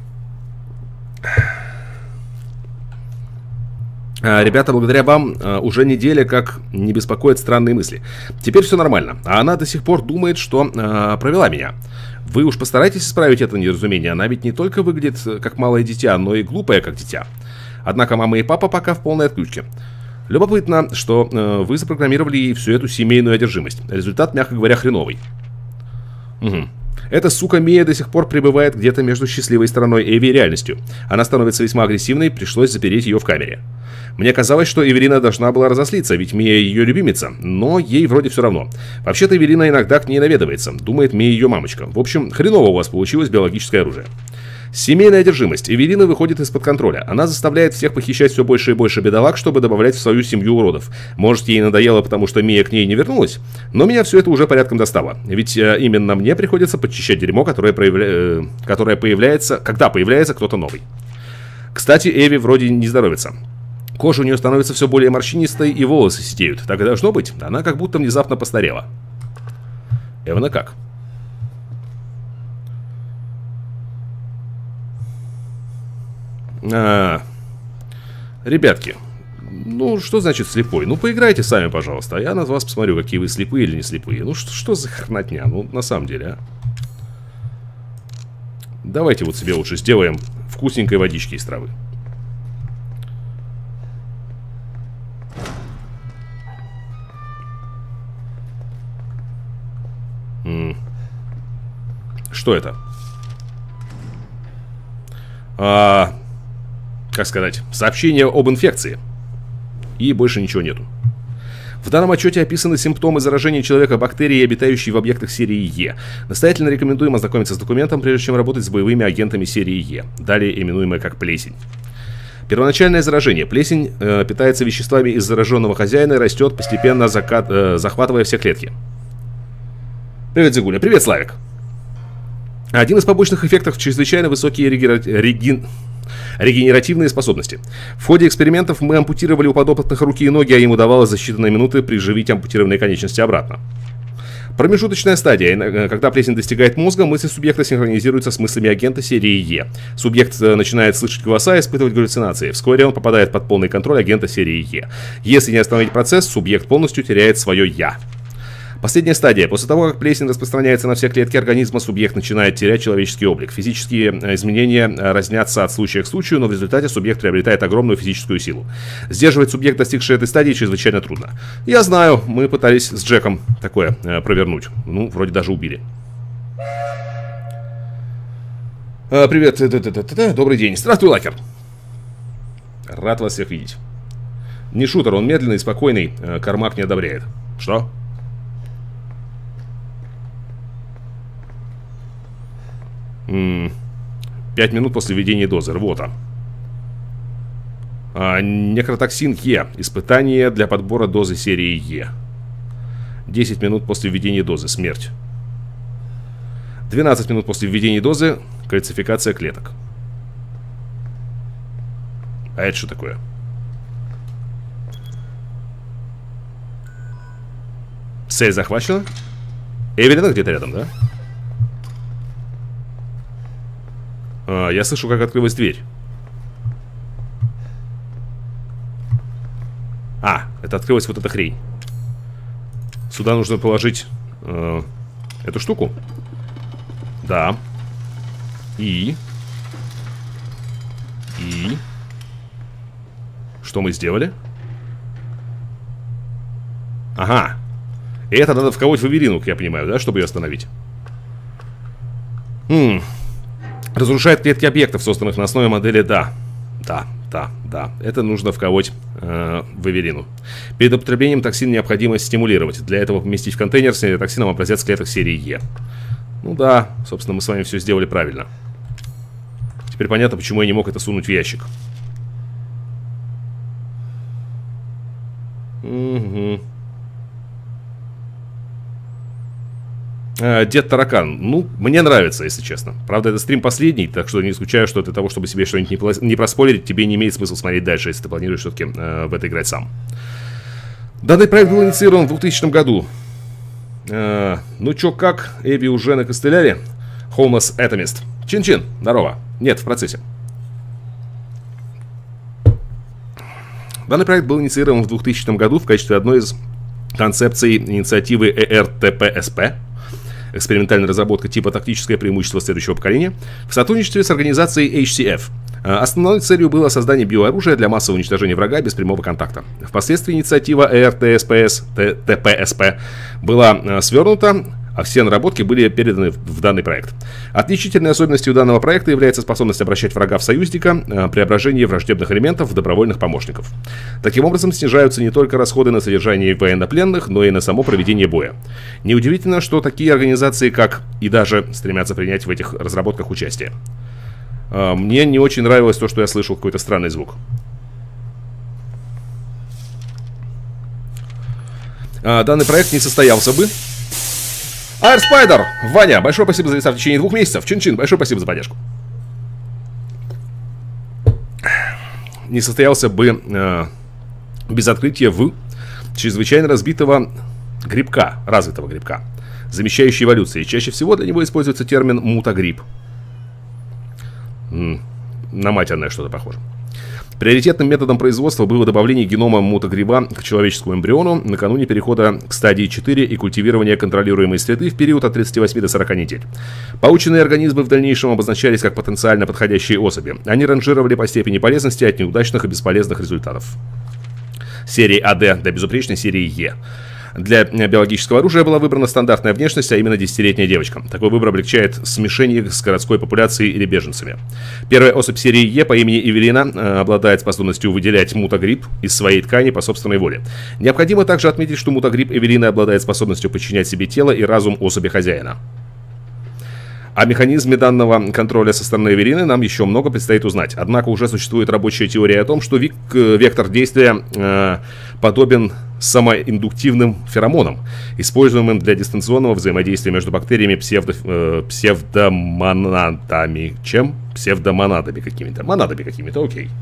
Ребята, благодаря вам уже неделя как не беспокоит странные мысли. Теперь все нормально, а она до сих пор думает, что провела меня. Вы уж постарайтесь исправить это недоразумение. Она ведь не только выглядит как малое дитя, но и глупая как дитя. Однако мама и папа пока в полной отключке. Любопытно, что вы запрограммировали ей всю эту семейную одержимость. Результат, мягко говоря, хреновый. Угу. Эта сука Мия до сих пор пребывает где-то между счастливой стороной Эви и реальностью. Она становится весьма агрессивной, пришлось запереть ее в камере. Мне казалось, что Эвелина должна была разозлиться, ведь Мия ее любимица, но ей вроде все равно. Вообще-то Эвелина иногда к ней наведывается, думает Мия ее мамочка. В общем, хреново у вас получилось биологическое оружие. Семейная одержимость. Эвелина выходит из-под контроля. Она заставляет всех похищать все больше и больше бедолаг, чтобы добавлять в свою семью уродов. Может, ей надоело, потому что Мия к ней не вернулась? Но меня все это уже порядком достало. Ведь именно мне приходится подчищать дерьмо, которое появляется, когда появляется кто-то новый. Кстати, Эви вроде не здоровится. Кожа у нее становится все более морщинистой, и волосы сидеют. Так и должно быть. Она как будто внезапно постарела. Эвана как? Ребятки, ну что значит слепой? Ну поиграйте сами, пожалуйста, а я на вас посмотрю, какие вы слепые или не слепые. Ну что за хренотня, ну на самом деле, а? Давайте вот себе лучше сделаем вкусненькой водички из травы. Что это? Как сказать, сообщение об инфекции. И больше ничего нету. В данном отчете описаны симптомы заражения человека бактерией, обитающей в объектах серии Е. Настоятельно рекомендуем ознакомиться с документом, прежде чем работать с боевыми агентами серии Е, далее именуемая как плесень. Первоначальное заражение. Плесень питается веществами из зараженного хозяина и растет, постепенно захватывая все клетки. Привет, Зигуля. Привет, Славик. Один из побочных эффектов — чрезвычайно высокие регенеративные способности. В ходе экспериментов мы ампутировали у подопытных руки и ноги, а им удавалось за считанные минуты приживить ампутированные конечности обратно. Промежуточная стадия. Когда плесень достигает мозга, мысли субъекта синхронизируются с мыслями агента серии Е. Субъект начинает слышать голоса и испытывать галлюцинации. Вскоре он попадает под полный контроль агента серии Е. Если не остановить процесс, субъект полностью теряет свое «я». Последняя стадия. После того, как плесень распространяется на все клетки организма, субъект начинает терять человеческий облик. Физические изменения разнятся от случая к случаю, но в результате субъект приобретает огромную физическую силу. Сдерживать субъект, достигший этой стадии, чрезвычайно трудно. Я знаю, мы пытались с Джеком такое провернуть. Ну, вроде даже убили. Привет. Добрый день. Здравствуй, Лакер. Рад вас всех видеть. Не шутер, он медленный и спокойный. Кармак не одобряет. Что? 5 минут после введения дозы. Рвота. Некротоксин Е. Испытание для подбора дозы серии Е. 10 минут после введения дозы. Смерть. 12 минут после введения дозы. Кальцификация клеток. А это что такое? Цель захвачена. Эвелина где-то рядом, да? Я слышу, как открылась дверь. Это открылась вот эта хрень. Сюда нужно положить эту штуку. Да. И что мы сделали? Ага. И это надо вколоть в Эвелину, как я понимаю, да, чтобы ее остановить. Разрушает клетки объектов, созданных на основе модели, да. Это нужно вколоть в Эвелину. Перед употреблением токсин необходимо стимулировать. Для этого поместить в контейнер с токсином образец клеток серии Е. Ну да, собственно, мы с вами все сделали правильно. Теперь понятно, почему я не мог это сунуть в ящик. Угу. Дед Таракан. Ну, мне нравится, если честно. Правда, это стрим последний, так что не исключаю, что для того, чтобы себе что-нибудь не проспойлерить, тебе не имеет смысла смотреть дальше, если ты планируешь все-таки в это играть сам. Данный проект был инициирован в 2000 году. Ну чё, как? Эви уже накостыляли? Homeless Atomist. Чин-чин, здорово. Нет, в процессе. Данный проект был инициирован в 2000 году в качестве одной из концепций инициативы ERTPSP, экспериментальная разработка типа тактическое преимущество следующего поколения, в сотрудничестве с организацией HCF. Основной целью было создание биооружия для массового уничтожения врага без прямого контакта. Впоследствии инициатива ERTPSP была свернута, а все наработки были переданы в данный проект. Отличительной особенностью данного проекта является способность обращать врага в союзника, преображение враждебных элементов в добровольных помощников. Таким образом, снижаются не только расходы на содержание военнопленных, но и на само проведение боя. Неудивительно, что такие организации, как и даже стремятся принять в этих разработках участие. Мне не очень нравилось то, что я слышал какой-то странный звук. Данный проект не состоялся бы. Air Spider! Ваня, большое спасибо за веса в течение 2 месяцев. Чин-чин, большое спасибо за поддержку. Не состоялся бы без открытия чрезвычайно развитого развитого грибка, замещающий эволюции. Чаще всего для него используется термин мутагриб. На матерное что-то похоже. Приоритетным методом производства было добавление генома мутагриба к человеческому эмбриону накануне перехода к стадии 4 и культивирования контролируемой среды в период от 38 до 40 недель. Полученные организмы в дальнейшем обозначались как потенциально подходящие особи. Они ранжировали по степени полезности от неудачных и бесполезных результатов. Серии АД до безупречной серии Е. Для биологического оружия была выбрана стандартная внешность, а именно 10-летняя девочка. Такой выбор облегчает смешение с городской популяцией или беженцами. Первая особь серии Е по имени Эвелина обладает способностью выделять мутагриб из своей ткани по собственной воле. Необходимо также отметить, что мутагриб Эвелины обладает способностью подчинять себе тело и разум особи хозяина. О механизме данного контроля со стороны Эвелины нам еще много предстоит узнать. Однако уже существует рабочая теория о том, что вектор действия подобен самоиндуктивным феромонам, используемым для дистанционного взаимодействия между бактериями псевдомонадами. Чем? Псевдомонадами какими-то. Монадами какими-то, окей.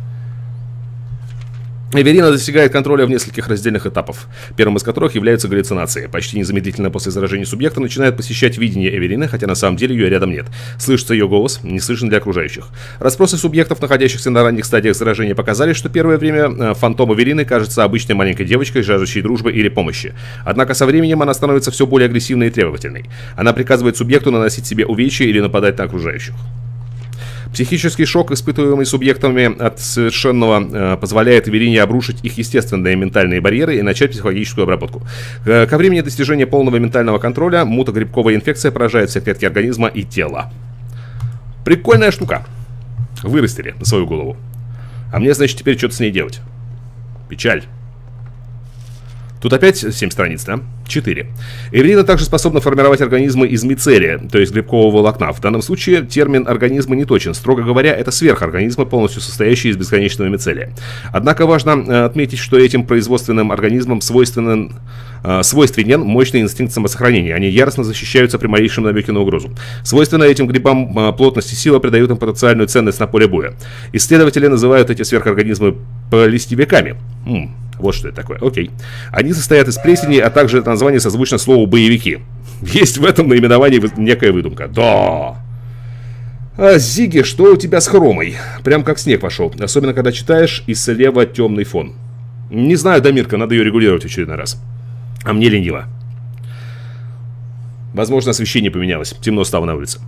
Эвелина достигает контроля в нескольких раздельных этапов, первым из которых являются галлюцинации. Почти незамедлительно после заражения субъекта начинает посещать видение Эвелины, хотя на самом деле ее рядом нет. Слышится ее голос, не слышен для окружающих. Расспросы субъектов, находящихся на ранних стадиях заражения, показали, что первое время фантом Эвелины кажется обычной маленькой девочкой, жаждущей дружбы или помощи. Однако со временем она становится все более агрессивной и требовательной. Она приказывает субъекту наносить себе увечья или нападать на окружающих. Психический шок, испытываемый субъектами от совершенного, позволяет Эвелине обрушить их естественные ментальные барьеры и начать психологическую обработку. Ко времени достижения полного ментального контроля мутагрибковая инфекция поражает все клетки организма и тела. Прикольная штука. Вырастили на свою голову. А мне, значит, теперь что-то с ней делать. Печаль. Тут опять 7 страниц, да? 4. Эвелина также способна формировать организмы из мицелия, то есть грибкового волокна. В данном случае термин организма не точен. Строго говоря, это сверхорганизмы, полностью состоящие из бесконечного мицелия. Однако важно отметить, что этим производственным организмам свойственен мощный инстинкт самосохранения. Они яростно защищаются при малейшем намеке на угрозу. Свойственно этим грибам плотность и сила придают им потенциальную ценность на поле боя. Исследователи называют эти сверхорганизмы плестевиками. Вот что это такое, окей. Они состоят из плесени, а также это название созвучно слову «боевики». Есть в этом наименовании некая выдумка. Да. Зиги, что у тебя с хромой? Прям как снег пошел. Особенно, когда читаешь и слева темный фон. Не знаю, Дамирка, надо ее регулировать в очередной раз. А мне лениво. Возможно, освещение поменялось. Темно стало на улице.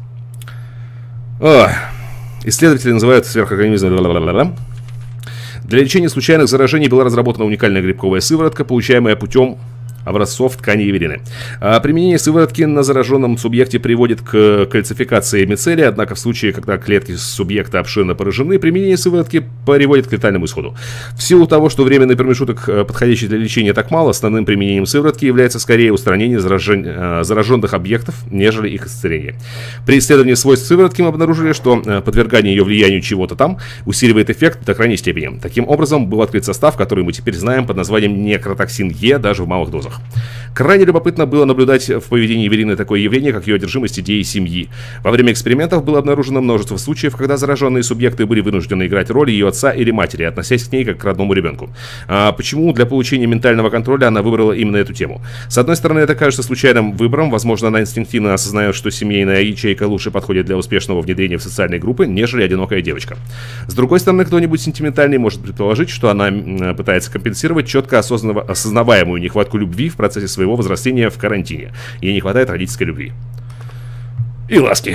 Исследователи называют сверхорганизмы. Для лечения случайных заражений была разработана уникальная грибковая сыворотка, получаемая путем образцов ткани Эвелины. Применение сыворотки на зараженном субъекте приводит к кальцификации мицелия, однако в случае, когда клетки субъекта обширно поражены, применение сыворотки приводит к летальному исходу. В силу того, что временный промежуток, подходящий для лечения, так мало, основным применением сыворотки является скорее устранение зараженных объектов, нежели их исцеление. При исследовании свойств сыворотки мы обнаружили, что подвергание ее влиянию чего-то там усиливает эффект до крайней степени. Таким образом, был открыт состав, который мы теперь знаем под названием некротоксин Е даже в малых дозах. Крайне любопытно было наблюдать в поведении Эвелины такое явление, как ее одержимость идеей семьи. Во время экспериментов было обнаружено множество случаев, когда зараженные субъекты были вынуждены играть роль ее отца или матери, относясь к ней как к родному ребенку. Почему для получения ментального контроля она выбрала именно эту тему? С одной стороны, это кажется случайным выбором, возможно, она инстинктивно осознает, что семейная ячейка лучше подходит для успешного внедрения в социальные группы, нежели одинокая девочка. С другой стороны, кто-нибудь сентиментальный может предположить, что она пытается компенсировать четко осознаваемую нехватку любви в процессе своего возрастения в карантине. Ей не хватает родительской любви. И ласки.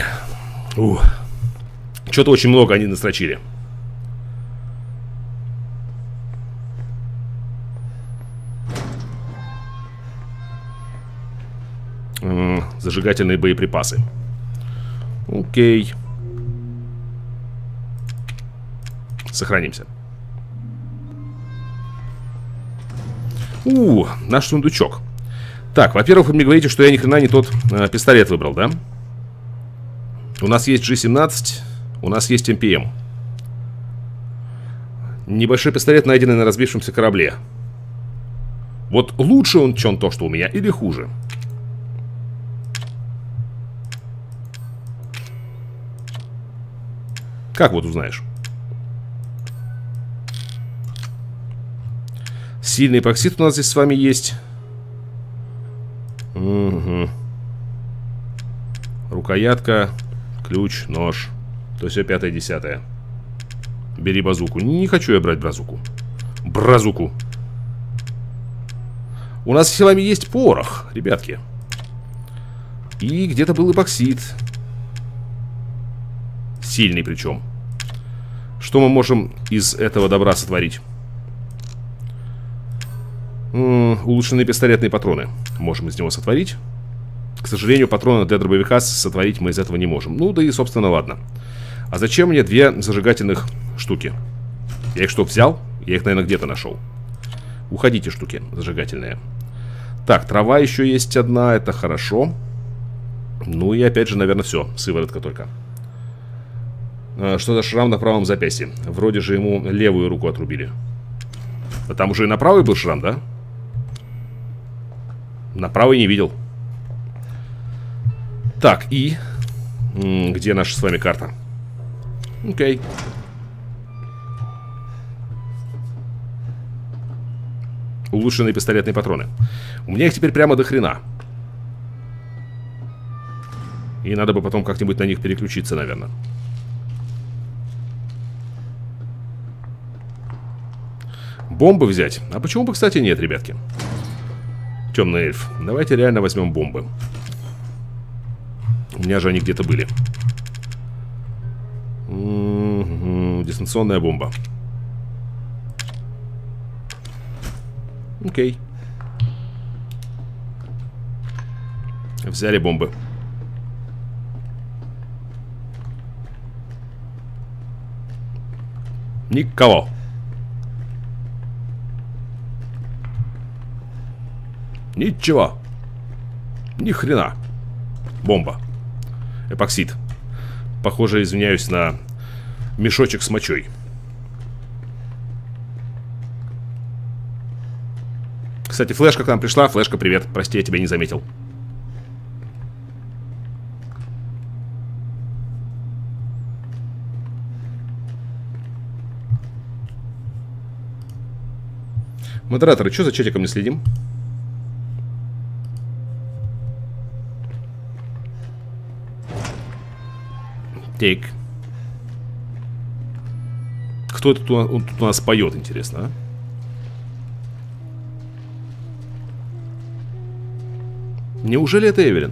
Что-то очень много они настрочили. Зажигательные боеприпасы. Окей. Сохранимся. Наш сундучок. Так, во-первых, вы мне говорите, что я ни хрена не тот пистолет выбрал, да? У нас есть G17, у нас есть МПМ. Небольшой пистолет, найденный на разбившемся корабле. Вот лучше он, чем то, что у меня, или хуже? Как вот узнаешь? Сильный эпоксид у нас здесь с вами есть. Угу. Рукоятка, ключ, нож. То есть все 5-10. Бери базуку. Не хочу я брать бразуку. Бразуку. У нас с вами есть порох, ребятки. И где-то был эпоксид. Сильный причем. Что мы можем из этого добра сотворить? Улучшенные пистолетные патроны можем из него сотворить. К сожалению, патроны для дробовика сотворить мы из этого не можем. Ну да и собственно ладно. А зачем мне 2 зажигательных штуки? Я их что, взял? Я их, наверное, где-то нашел. Уходите, штуки зажигательные. Так, трава еще есть одна, это хорошо. Ну и опять же, наверное, все. Сыворотка только. Что за шрам на правом запястье? Вроде же ему левую руку отрубили. А там уже и на правой был шрам, да? На правой не видел. Так, и... где наша с вами карта? Окей. Улучшенные пистолетные патроны. У меня их теперь прямо до хрена. И надо бы потом как-нибудь на них переключиться, наверное. Бомбы взять? А почему бы, кстати, нет, ребятки? Темный эльф. Давайте реально возьмем бомбы. У меня же они где-то были. Дистанционная бомба. Окей. Взяли бомбы. Никого. Ничего. Ни хрена. Бомба. Эпоксид. Похоже, извиняюсь, на мешочек с мочой. Кстати, флешка к нам пришла. Флешка, привет. Прости, я тебя не заметил. Модераторы, что за чатиком не следим? Так. Кто это тут у нас поет, интересно, а? Неужели это Эвелин?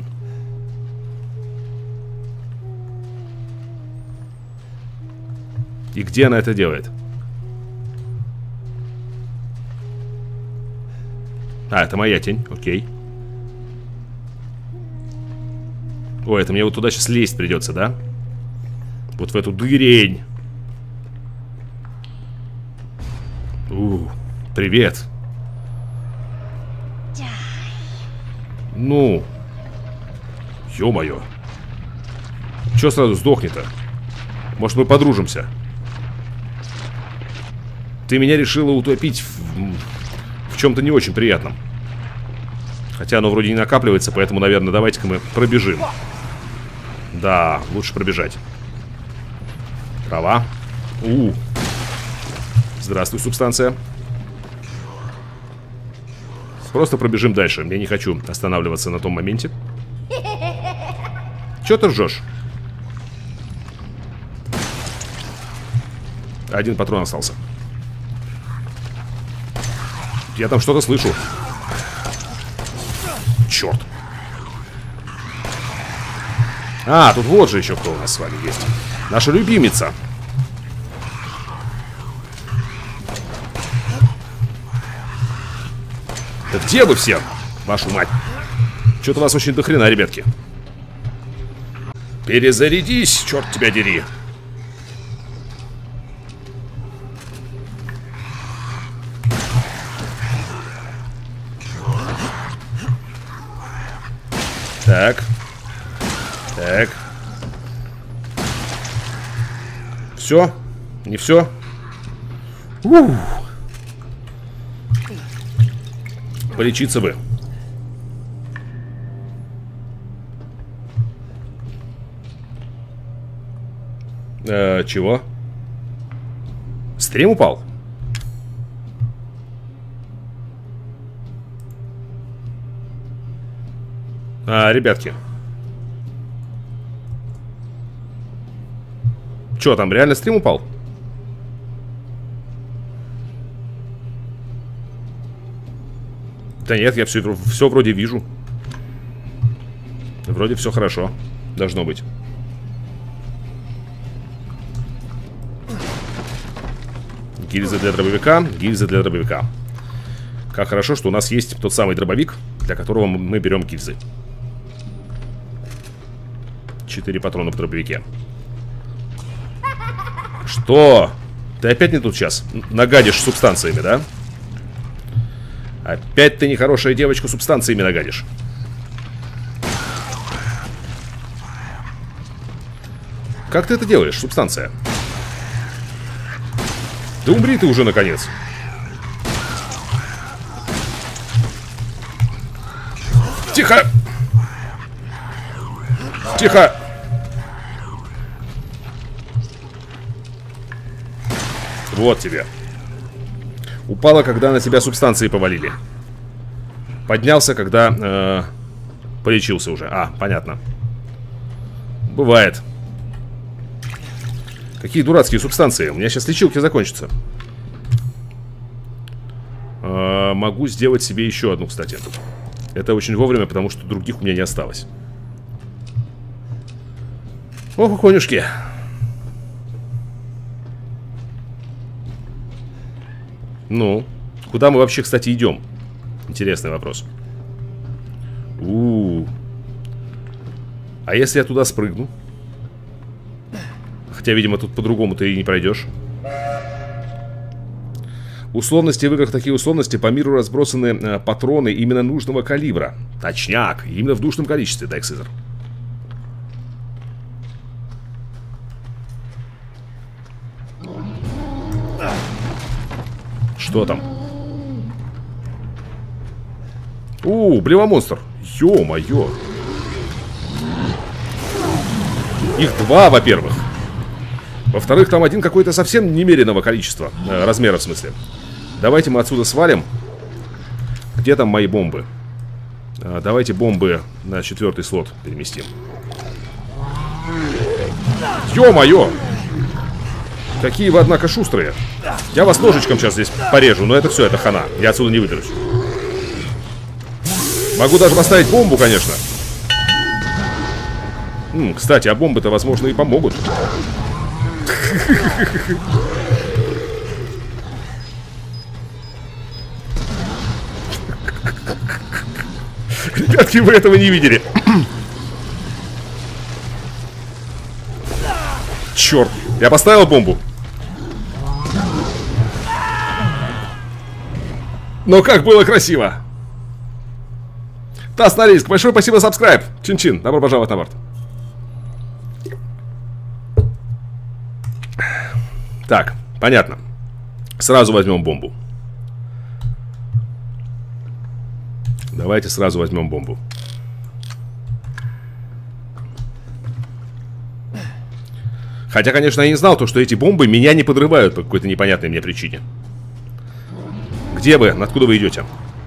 И где она это делает? А, это моя тень, окей. Ой, это мне вот туда сейчас лезть придется, да? Вот в эту дырень. Привет. Ну. Ё-моё. Чё сразу сдохнет-то? Может, мы подружимся? Ты меня решила утопить в чем-то не очень приятном. Хотя оно вроде не накапливается, поэтому, наверное, давайте-ка мы пробежим. Да, лучше пробежать. Трава. Здравствуй, субстанция. Просто пробежим дальше. Я не хочу останавливаться на том моменте. Чё ты ржешь? Один патрон остался. Я там что-то слышу. Черт. А, тут вот же еще кто у нас с вами есть. Наша любимица. Да где вы все? Вашу мать. Что-то вас очень дохрена, ребятки. Перезарядись, черт тебя дери. Так. Так. Все? Не все? Полечиться бы. Чего? Стрим упал? Ребятки. Че, там реально стрим упал? Да нет, я все вроде вижу. Вроде все хорошо. Должно быть. Гильзы для дробовика. Гильзы для дробовика. Как хорошо, что у нас есть тот самый дробовик, для которого мы берем гильзы. 4 патрона в дробовике. Что? Ты опять не тут сейчас нагадишь субстанциями, да? Опять ты нехорошая девочка субстанциями нагадишь. Как ты это делаешь, субстанция? Да умри ты уже, наконец. Тихо! Тихо! Вот тебе. Упала, когда на тебя субстанции повалили. Поднялся, когда полечился уже. А, понятно. Бывает. Какие дурацкие субстанции. У меня сейчас лечилки закончатся. Могу сделать себе еще одну, кстати. Это очень вовремя, потому что других у меня не осталось. Ох, конюшки. Ну, куда мы вообще, кстати, идем? Интересный вопрос. А если я туда спрыгну? Хотя, видимо, тут по-другому ты и не пройдешь. Условности в играх, такие условности. По миру разбросаны патроны именно нужного калибра. Точняк, именно в нужном количестве, Дайксизер. Что там? Блевомонстр. Ё-моё. Их два, во-первых. Во-вторых, там один какой-то совсем немеренного количества. Размера, в смысле. Давайте мы отсюда свалим. Где там мои бомбы? Давайте бомбы на 4-й слот переместим. Ё-моё! Какие вы, однако, шустрые. Я вас ножичком сейчас здесь порежу, но это все, это хана. Я отсюда не выберусь. Могу даже поставить бомбу, конечно. Кстати, а бомбы-то, возможно, и помогут. Ребятки, вы этого не видели. Черт, я поставил бомбу. Но как было красиво. Тас Норильск, большое спасибо за сабскрайб. Чин-чин, добро пожаловать на борт. Так, понятно. Сразу возьмем бомбу. Давайте сразу возьмем бомбу. Хотя, конечно, я не знал, что эти бомбы меня не подрывают по какой-то непонятной мне причине. Где вы? Откуда вы идете?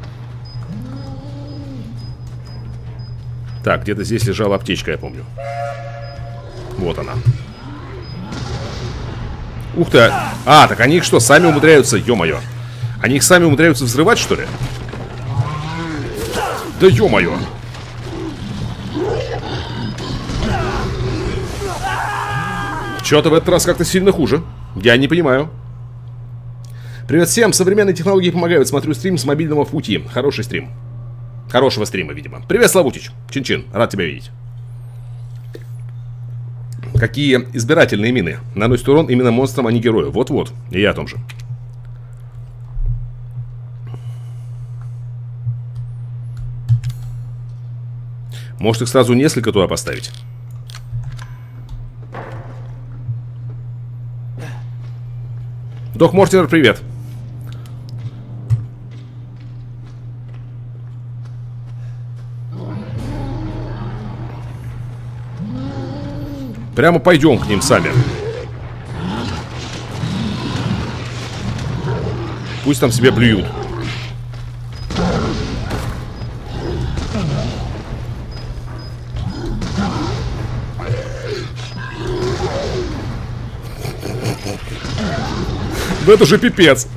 Так, где-то здесь лежала аптечка, я помню. Вот она. Ух ты! А, так они их что, сами умудряются? Ё-моё. Они их сами умудряются взрывать, что ли? Да ё-моё! Чё-то в этот раз как-то сильно хуже. Я не понимаю. Привет всем! Современные технологии помогают. Смотрю стрим с мобильного пути. Хороший стрим. Хорошего стрима, видимо. Привет, Славутич. Чин-чин. Рад тебя видеть. Какие избирательные мины. Наносят урон именно монстрам, а не герою. Вот-вот. И я о том же. Может их сразу несколько туда поставить? Док Мортимер, привет. Прямо пойдем к ним сами. Пусть там себе блюют. Да это же пипец.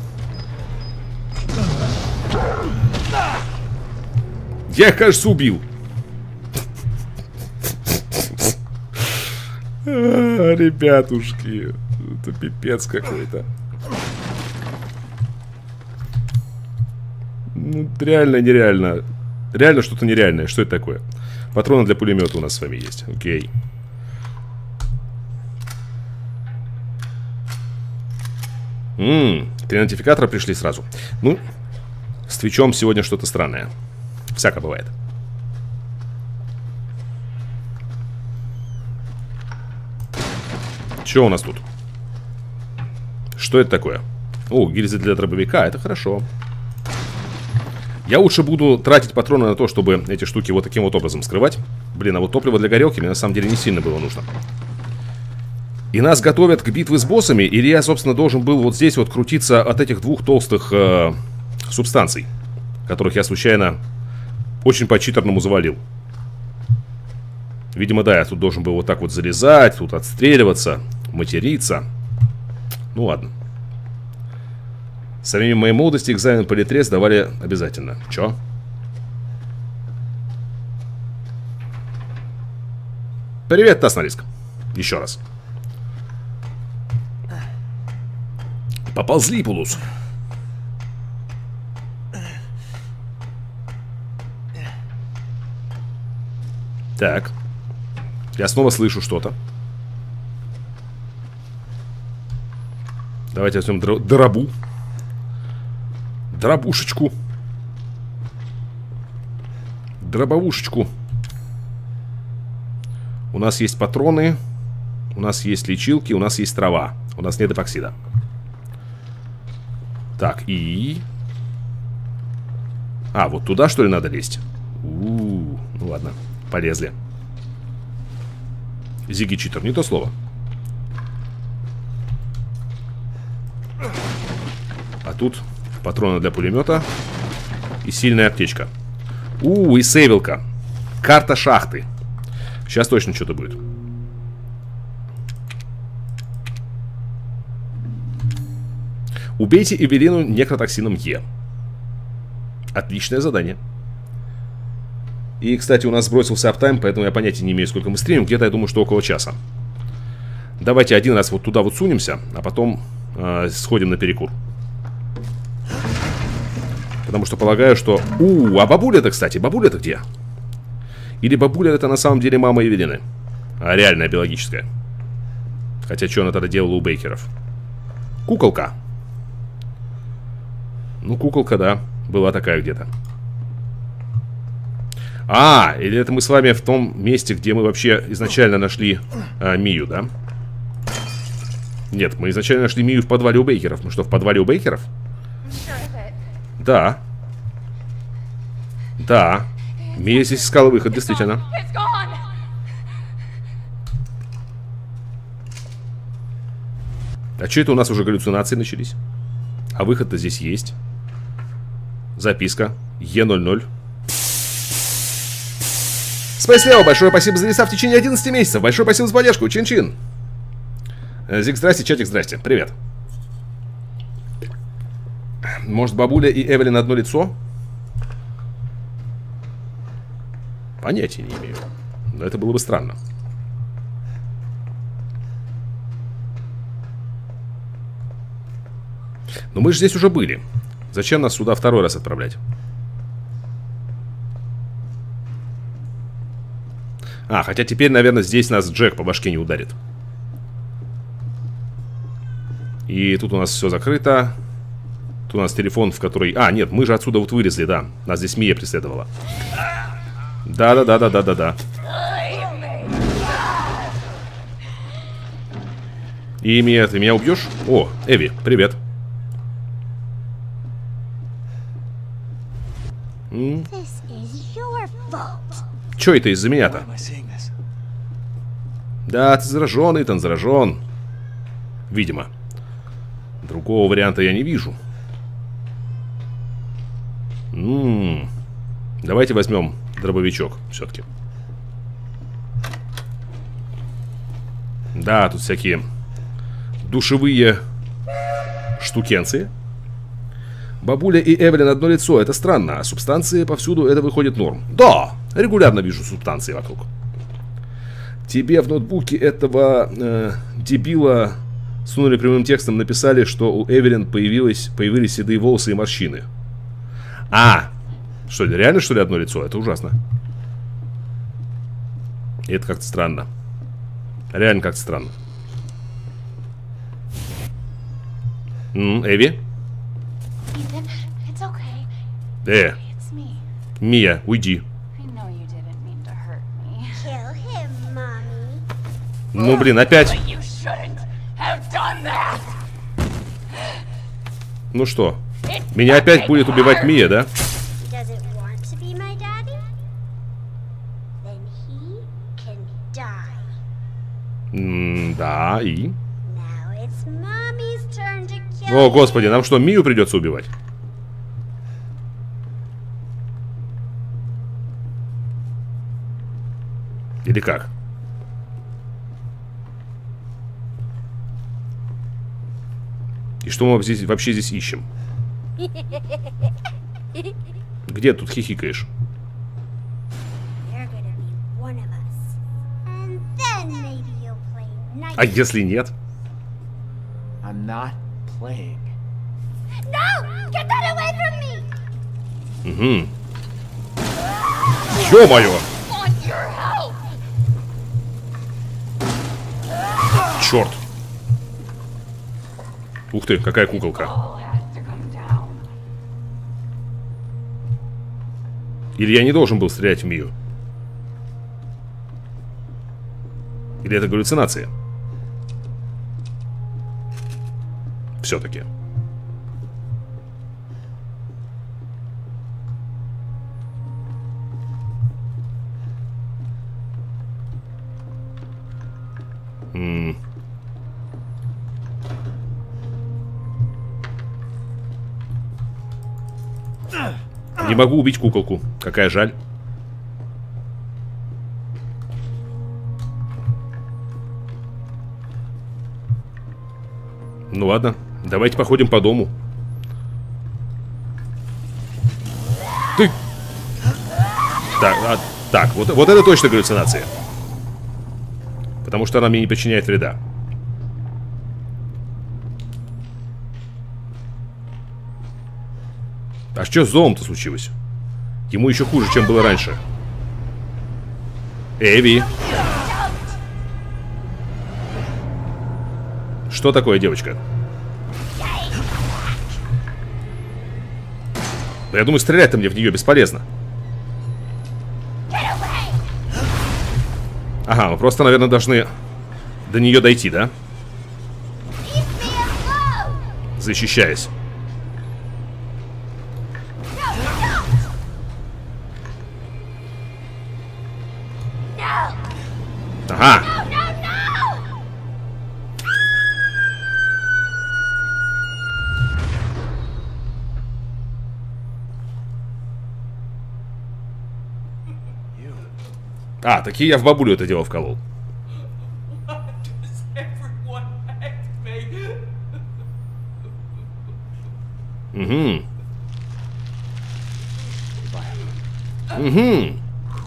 Я их, кажется, убил. Ребятушки, это пипец какой-то. Ну, реально нереально. Реально что-то нереальное. Что это такое? Патроны для пулемета у нас с вами есть. Окей. Три идентификатора пришли сразу. Ну, с Твичом сегодня что-то странное. Всяко бывает. Что у нас тут? Что это такое? О, гильзы для дробовика, это хорошо. Я лучше буду тратить патроны на то, чтобы эти штуки вот таким вот образом скрывать. Блин, а вот топливо для горелки мне на самом деле не сильно было нужно. И нас готовят к битве с боссами, или я, собственно, должен был вот здесь вот крутиться от этих двух толстых субстанций, которых я случайно очень по-читерному завалил. Видимо, да, я тут должен был вот так вот залезать, тут отстреливаться, материться. Ну ладно. Со времени моей молодости экзамен по литре сдавали обязательно. Чё? Привет, Таснариск. Еще раз. Поползли, Пулус. Так. Я снова слышу что-то. Давайте возьмем дробу. Дробушечку. Дробовушечку. У нас есть патроны. У нас есть лечилки. У нас есть трава. У нас нет эпоксида. Так, и... А, вот туда, что ли, надо лезть? Ну ладно, полезли. Зиги читер, не то слово. А тут патроны для пулемета и сильная аптечка. И сейвилка. Карта шахты. Сейчас точно что-то будет. Убейте Эвелину некротоксином Е. Отличное задание. И, кстати, у нас сбросился аптайм, поэтому я понятия не имею, сколько мы стримим. Где-то, я думаю, что около часа. Давайте один раз вот туда вот сунемся, а потом сходим на перекур. Потому что полагаю, что... а бабуля-то, кстати, бабуля-то где? Или бабуля это на самом деле мама Эвелины? А реальная, биологическая. Хотя, что она тогда делала у Бейкеров? Куколка. Ну, куколка, да. Была такая где-то. Или это мы с вами в том месте, где мы вообще изначально нашли Мию, да? Нет, мы изначально нашли Мию в подвале у Бейкеров. Мы что, в подвале у Бейкеров? Да. Да. Мия здесь искала выход, действительно. It's gone. А что это у нас уже галлюцинации начались? А выход-то здесь есть. Записка. Е00. Спасибо, большое спасибо за леса в течение 11 месяцев. Большое спасибо за поддержку. Чин-чин. Зик, здрасте, чатик, здрасте. Привет. Может, бабуля и Эвелин одно лицо? Понятия не имею. Но это было бы странно. Но мы же здесь уже были. Зачем нас сюда второй раз отправлять? А, хотя теперь, наверное, здесь нас Джек по башке не ударит. И тут у нас все закрыто. Тут у нас телефон, в который... А, нет, мы же отсюда вот вылезли, да. Нас здесь Мия преследовала. Да-да-да-да-да-да-да. И Мия, ты меня убьешь? О, Эви, привет. Чё это из-за меня-то? Да, ты заражен, Итан, заражен. Видимо. Другого варианта я не вижу. Давайте возьмем дробовичок все-таки. Да, тут всякие душевые штукенции. Бабуля и Эвелин одно лицо, это странно. А субстанции повсюду, это выходит норм. Да, регулярно вижу субстанции вокруг. Тебе в ноутбуке этого дебила сунули прямым текстом, написали, что у Эвелин появились седые волосы и морщины. А, что, реально, что ли, одно лицо? Это ужасно. И это как-то странно. Реально как-то странно. Эви? Мия, уйди. Ну, блин, опять. Ну что, меня опять будет убивать Мия, да? Да, и... О, господи, нам что, Мию придется убивать? Или как? И что мы здесь, вообще здесь ищем? Где тут хихикаешь? А если нет? Угу. Ё-моё! Черт! Ух ты, какая куколка. Или я не должен был стрелять в Мию? Или это галлюцинация? Все-таки. Не могу убить куколку. Какая жаль. Ну ладно, давайте походим по дому. Ты... Так, вот это точно галлюцинация. Потому что она мне не причиняет вреда. А что с Зоом-то случилось? Ему еще хуже, чем было раньше. Эви. Что такое, девочка? Я думаю, стрелять-то мне в нее бесполезно. Ага, мы просто, наверное, должны до нее дойти, да? Защищаясь. А, такие я в бабулю это дело вколол. Угу. Угу.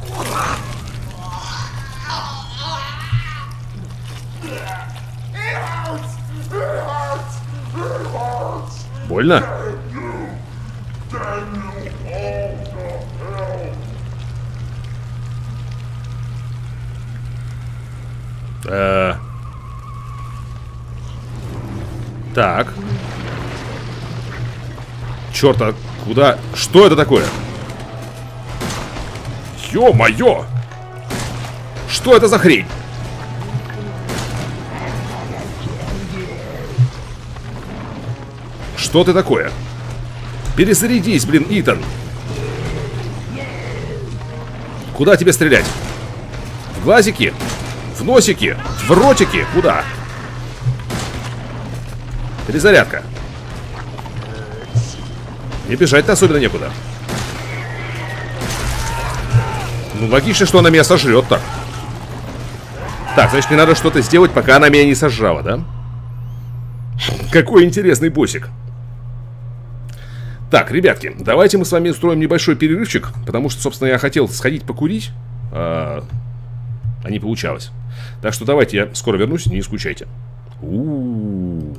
Больно? Так. Черт, а куда? Что это такое? Ё-моё! Что это за хрень? Что ты такое? Перезарядись, блин, Итан. Куда тебе стрелять? В глазики? В носики? В ротики? Куда? Перезарядка. И бежать-то особенно некуда. Ну, логично, что она меня сожрет так. Так, значит, мне надо что-то сделать, пока она меня не сожрала, да? Какой интересный боссик. Так, ребятки, давайте мы с вами устроим небольшой перерывчик, потому что, собственно, я хотел сходить покурить, а не получалось. Так что давайте я скоро вернусь, не скучайте. У-у-у.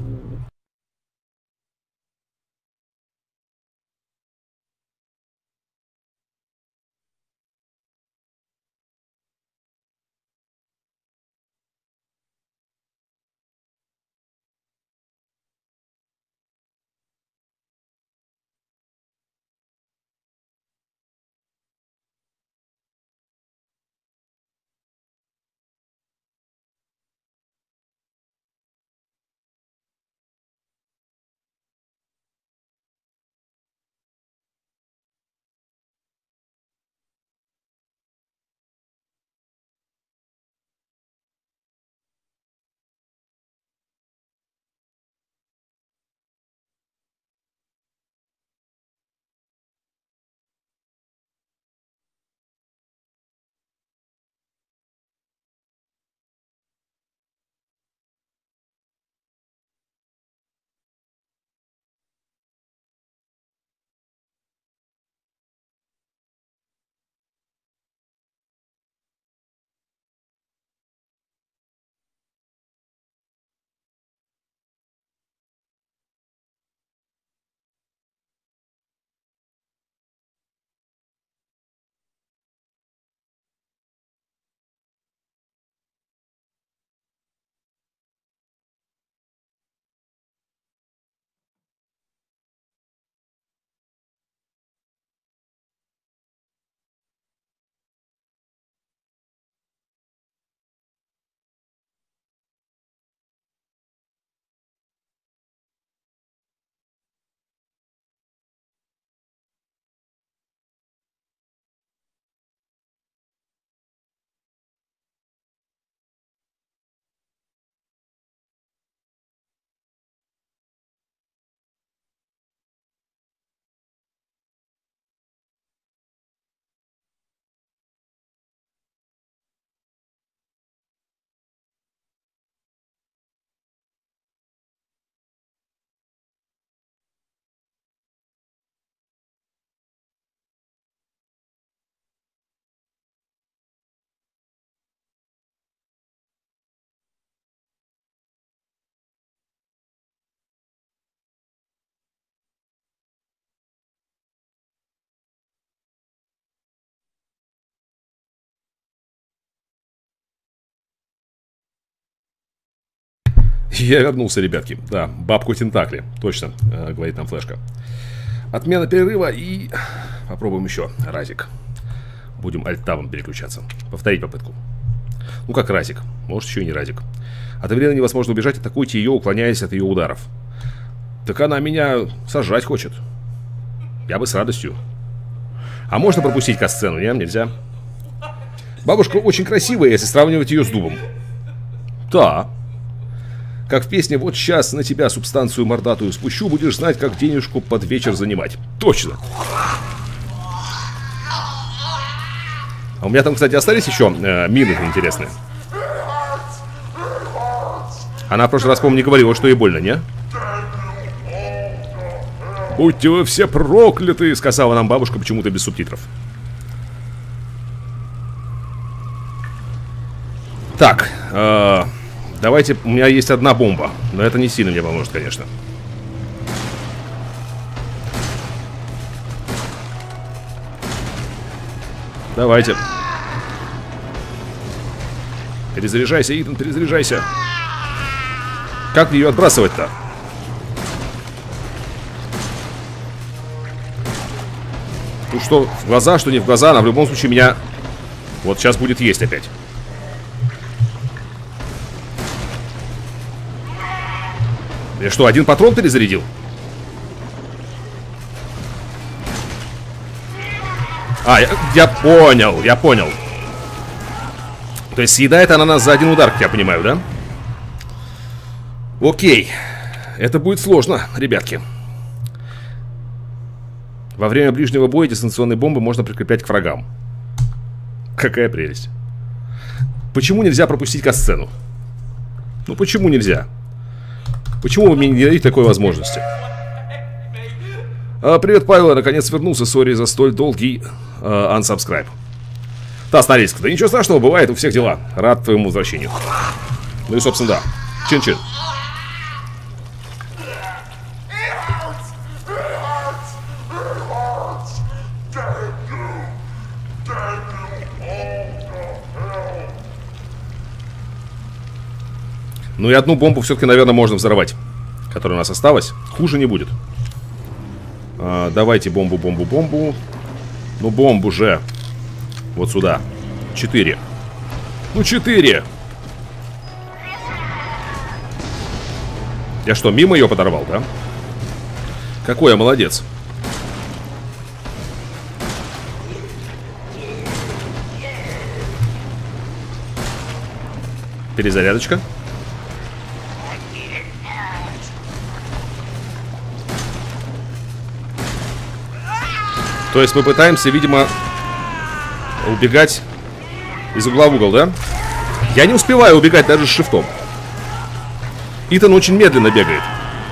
Я вернулся, ребятки. Да, бабку Тентакли. Точно, говорит нам флешка. Отмена перерыва и... Попробуем еще разик. Будем альт-табом переключаться. Повторить попытку. Ну как разик? Может еще и не разик. От Эвелины невозможно убежать, атакуйте ее, уклоняясь от ее ударов. Так она меня сожрать хочет. Я бы с радостью. А можно пропустить кат-сцену, нет? Нельзя? Бабушка очень красивая, если сравнивать ее с дубом. Да. Как в песне «Вот сейчас на тебя субстанцию мордатую спущу, будешь знать, как денежку под вечер занимать». Точно. А у меня там, кстати, остались еще мины интересные. Она в прошлый раз, по-моему, не говорила, что ей больно, не? «Будьте вы все прокляты», — сказала нам бабушка почему-то без субтитров. Так, давайте, у меня есть одна бомба, но это не сильно мне поможет, конечно. Давайте. Перезаряжайся, Итан, перезаряжайся. Как ее отбрасывать-то? Тут что, в глаза, что не в глаза, она в любом случае меня вот сейчас будет есть опять. Я что, один патрон перезарядил? А, я понял, я понял. То есть съедает она нас за один удар, как я понимаю, да? Окей. Это будет сложно, ребятки. Во время ближнего боя дистанционные бомбы можно прикреплять к врагам. Какая прелесть. Почему нельзя пропустить катсцену? Ну почему нельзя? Почему вы мне не даете такой возможности? Привет, Павел, я наконец вернулся. Сори за столь долгий unsubscribe. Да, Снарийск, да ничего страшного, бывает, у всех дела. Рад твоему возвращению. Ну и, собственно, да. Чин-чин. Ну и одну бомбу все-таки, наверное, можно взорвать, которая у нас осталась. Хуже не будет. Давайте бомбу, бомбу, бомбу. Ну, бомбу же. Вот сюда. 4. Ну, 4. Я что, мимо ее подорвал, да? Какой я молодец. Перезарядочка. То есть мы пытаемся, видимо, убегать из угла в угол, да? Я не успеваю убегать даже с шифтом. Итан очень медленно бегает.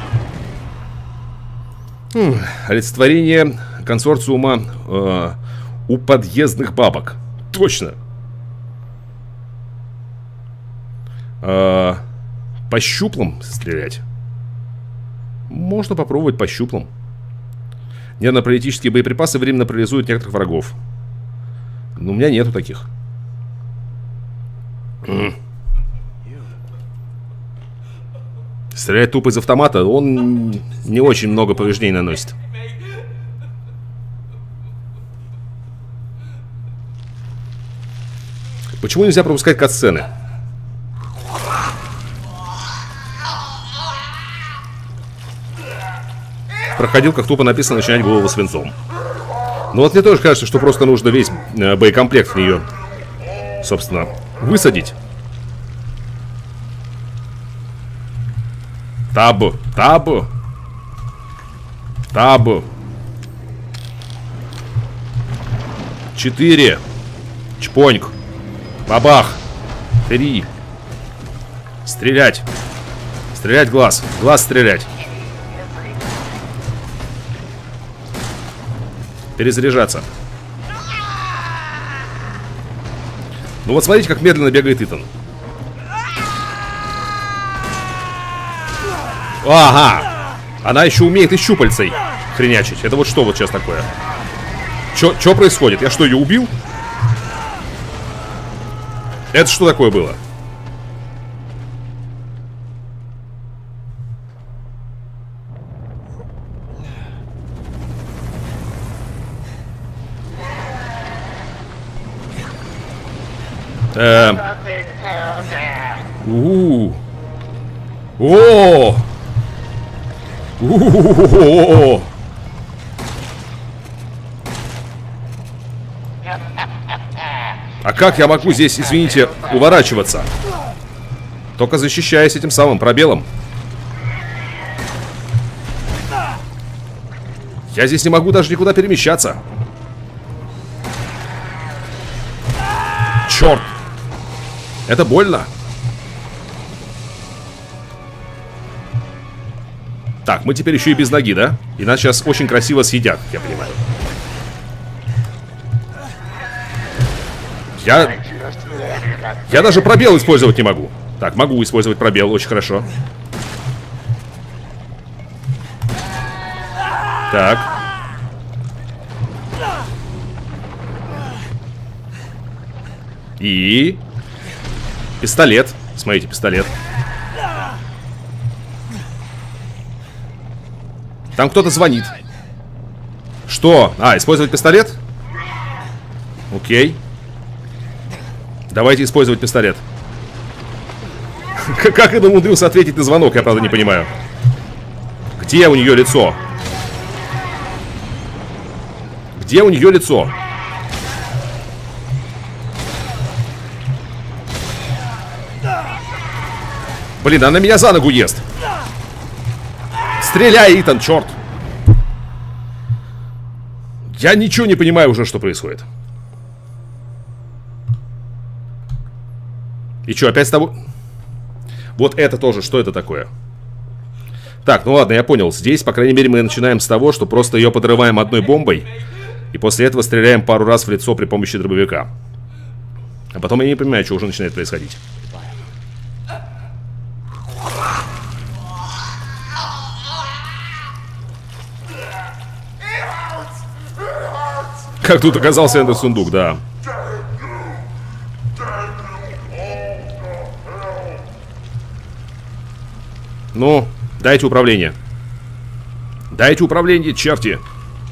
Олицетворение консорциума у подъездных бабок. Точно. По щуплам стрелять. Можно попробовать по щуплам. Нервно-паралитические боеприпасы временно парализуют некоторых врагов. Но у меня нету таких. Стрелять тупо из автомата, он не очень много повреждений наносит. Почему нельзя пропускать катсцены? Проходил, как тупо написано, начинать голову свинцом. Но вот мне тоже кажется, что просто нужно весь боекомплект в нее, собственно, высадить. Табу, табу. Табу. 4. Чпоньк. Бабах. 3. Стрелять. Стрелять глаз. Глаз стрелять. Перезаряжаться. Ну вот смотрите, как медленно бегает Итан. Ага. Она еще умеет и щупальцей хренячить. Это вот что вот сейчас такое? Что происходит? Я что, ее убил? Это что такое было? О! А как я могу здесь, извините, уворачиваться? Только защищаясь этим самым пробелом. Я здесь не могу даже никуда перемещаться. Это больно. Так, мы теперь еще и без ноги, да? И нас сейчас очень красиво съедят, я понимаю. Я даже пробел использовать не могу. Так, могу использовать пробел, очень хорошо. Так. И... пистолет. Смотрите, пистолет. Там кто-то звонит. Что? А, использовать пистолет? Окей. Давайте использовать пистолет. Как он умудрился ответить на звонок, я правда не понимаю. Где у нее лицо? Где у нее лицо? Блин, она меня за ногу ест. Стреляй, Итан, черт. Я ничего не понимаю уже, что происходит. И что, опять с тобой? Вот это тоже, что это такое? Так, ну ладно, я понял. Здесь, по крайней мере, мы начинаем с того, что просто ее подрываем одной бомбой. И после этого стреляем пару раз в лицо при помощи дробовика. А потом я не понимаю, что уже начинает происходить. Как тут оказался этот сундук, да. Ну, дайте управление. Дайте управление, черти.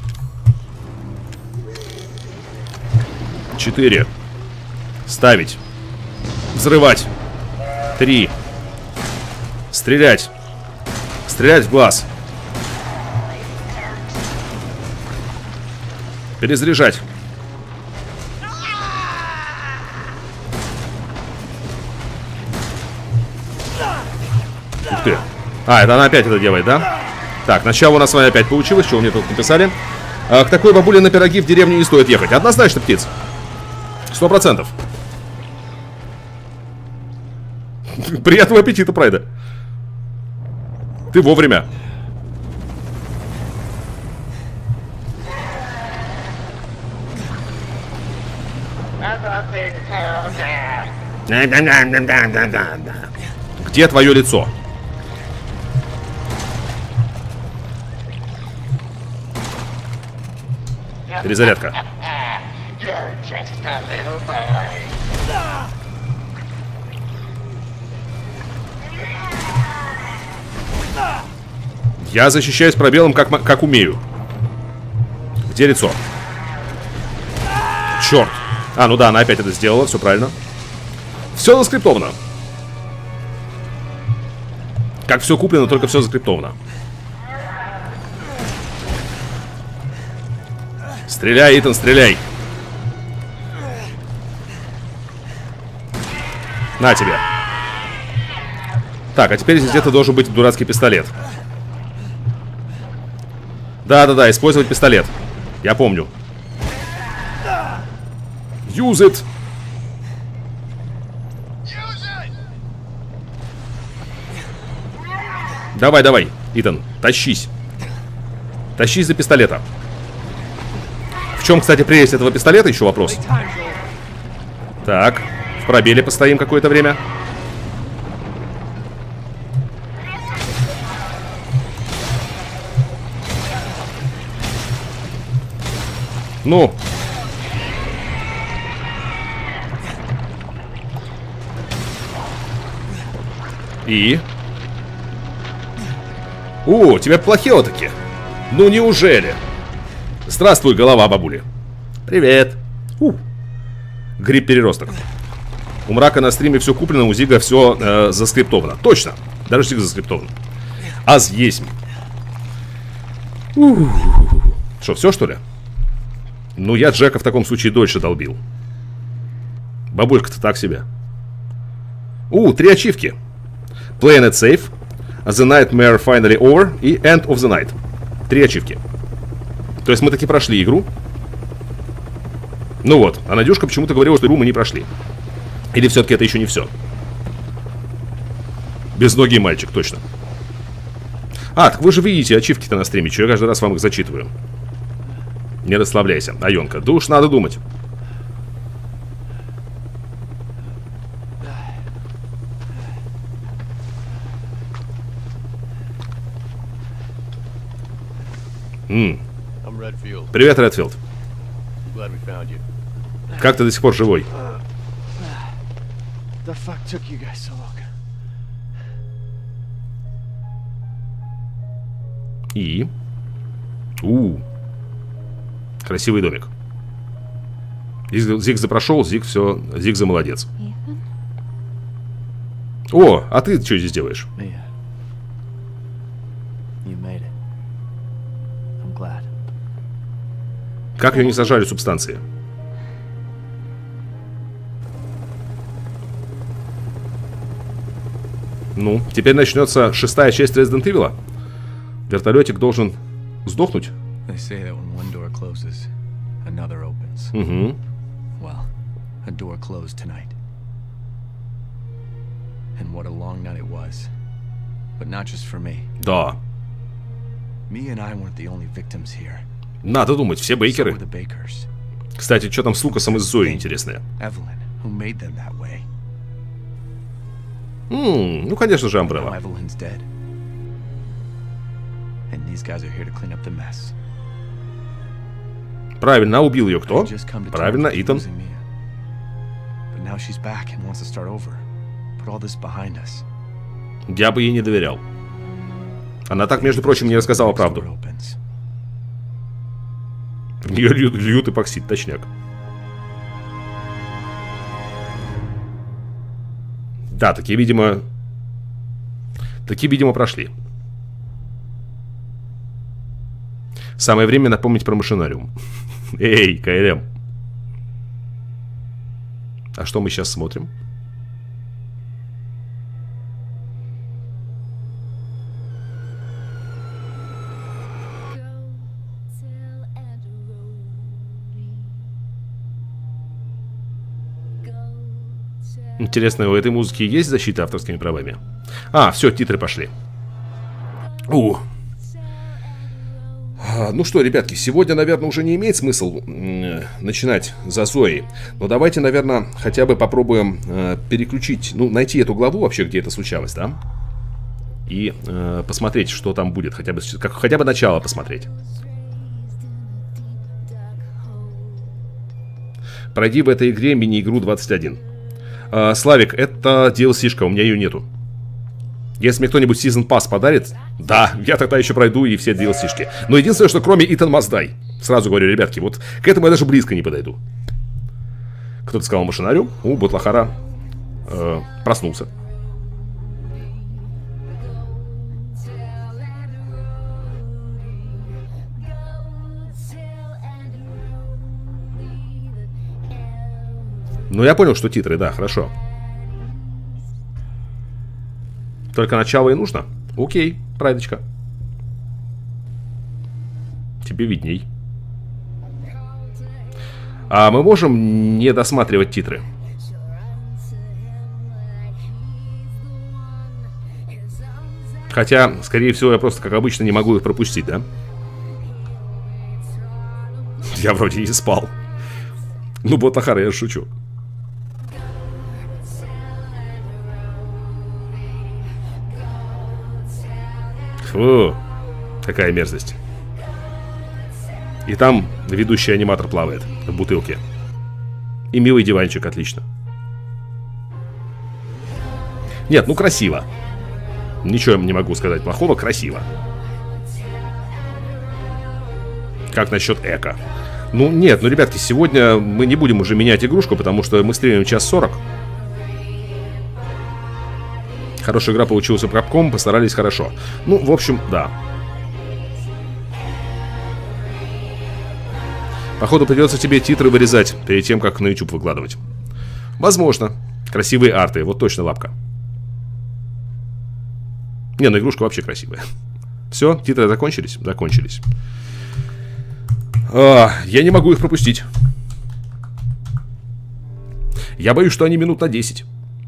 4. Ставить. Взрывать. 3. Стрелять. Стрелять в глаз. Перезаряжать. Ух ты. А, это она опять это делает, да? Так, начало у нас с вами опять получилось. Что вы мне тут написали? К такой бабуле на пироги в деревню не стоит ехать. Однозначно, птиц. 100%. Приятного аппетита, Прайда. Ты вовремя. Где твое лицо? Перезарядка. Я защищаюсь пробелом как умею. Где лицо? Черт. А, ну да, она опять это сделала, все правильно. Все заскриптовано. Как все куплено, только все заскриптовано. Стреляй, Итан, стреляй. На тебе. Так, а теперь здесь где-то должен быть дурацкий пистолет. Да-да-да, использовать пистолет. Я помню. Use it. Давай, давай, Итан, тащись. Тащись за пистолета. В чем, кстати, прелесть этого пистолета? Еще вопрос. Так, в пробеле постоим какое-то время. Ну. И? О, тебя плохело таки. Ну неужели? Здравствуй, голова бабули. Привет. Гриб-переросток. У Мрака на стриме все куплено, у Зига все заскриптовано. Точно. Даже Зиг заскриптован. Аз есть. Что, все что ли? Ну я Джека в таком случае дольше долбил. Бабулька-то так себе. 3 ачивки. Playing it safe, The Nightmare Finally Over и End of the Night. 3 ачивки. То есть мы таки прошли игру. Ну вот, а Надюшка почему-то говорила, что игру мы не прошли. Или все-таки это еще не все? Безногий мальчик, точно. А, так вы же видите ачивки-то на стриме. Че я каждый раз вам их зачитываю? Не расслабляйся, Айонка. Да уж надо думать. Привет, Редфилд. Как ты до сих пор живой? И? Красивый домик. Зиг запрошел, Зиг все, Зиг за молодец. О, а ты что здесь делаешь? Как ее не сажали субстанции? Ну, теперь начнется 6-я часть Resident Evil. Вертолетик должен сдохнуть. Угу. Да. Надо думать, все Бейкеры. Кстати, что там с Лукасом и с Зоей, интересное? Ну, конечно же, Амбрелла. Правильно, убил ее кто? Правильно, Итан. Я бы ей не доверял. Она так, между прочим, не рассказала правду. В нее льют эпоксид, точняк. Да, такие, видимо, прошли. Самое время напомнить про машинариум. Эй, КЛМ. А что мы сейчас смотрим? Интересно, у этой музыки есть защита авторскими правами? А, все, титры пошли. Ну что, ребятки, сегодня, наверное, уже не имеет смысл начинать за Зоей. Но давайте, наверное, хотя бы попробуем переключить, ну, найти эту главу вообще, где это случалось, да? И посмотреть, что там будет, хотя бы начало посмотреть. Пройди в этой игре мини-игру 21. Славик, это DLC-шка, у меня ее нету. Если мне кто-нибудь Season Pass подарит, да, я тогда еще пройду и все DLC-шки. Но единственное, что кроме Итан Маздай. Сразу говорю, ребятки, вот к этому я даже близко не подойду. Кто-то сказал машинариум. Бутлахара проснулся. Ну, я понял, что титры, да, хорошо. Только начало и нужно? Окей, прайдочка. Тебе видней. А мы можем не досматривать титры? Хотя, скорее всего, я просто, как обычно, не могу их пропустить, да? Я вроде не спал. Ну, Бутлахара, я шучу. Фу, какая мерзость. И там ведущий аниматор плавает в бутылке. И милый диванчик, отлично. Нет, ну красиво. Ничего я не могу сказать плохого, красиво. Как насчет эко? Ну нет, ну ребятки, сегодня мы не будем уже менять игрушку, потому что мы стримим 1:40. Хорошая игра получилась у Capcom, постарались хорошо. Ну, в общем, да. Походу придется тебе титры вырезать перед тем, как на YouTube выкладывать. Возможно. Красивые арты, вот точно лапка. Не, ну игрушка вообще красивая. Все, титры закончились? Закончились. Я не могу их пропустить. Я боюсь, что они минут на 10.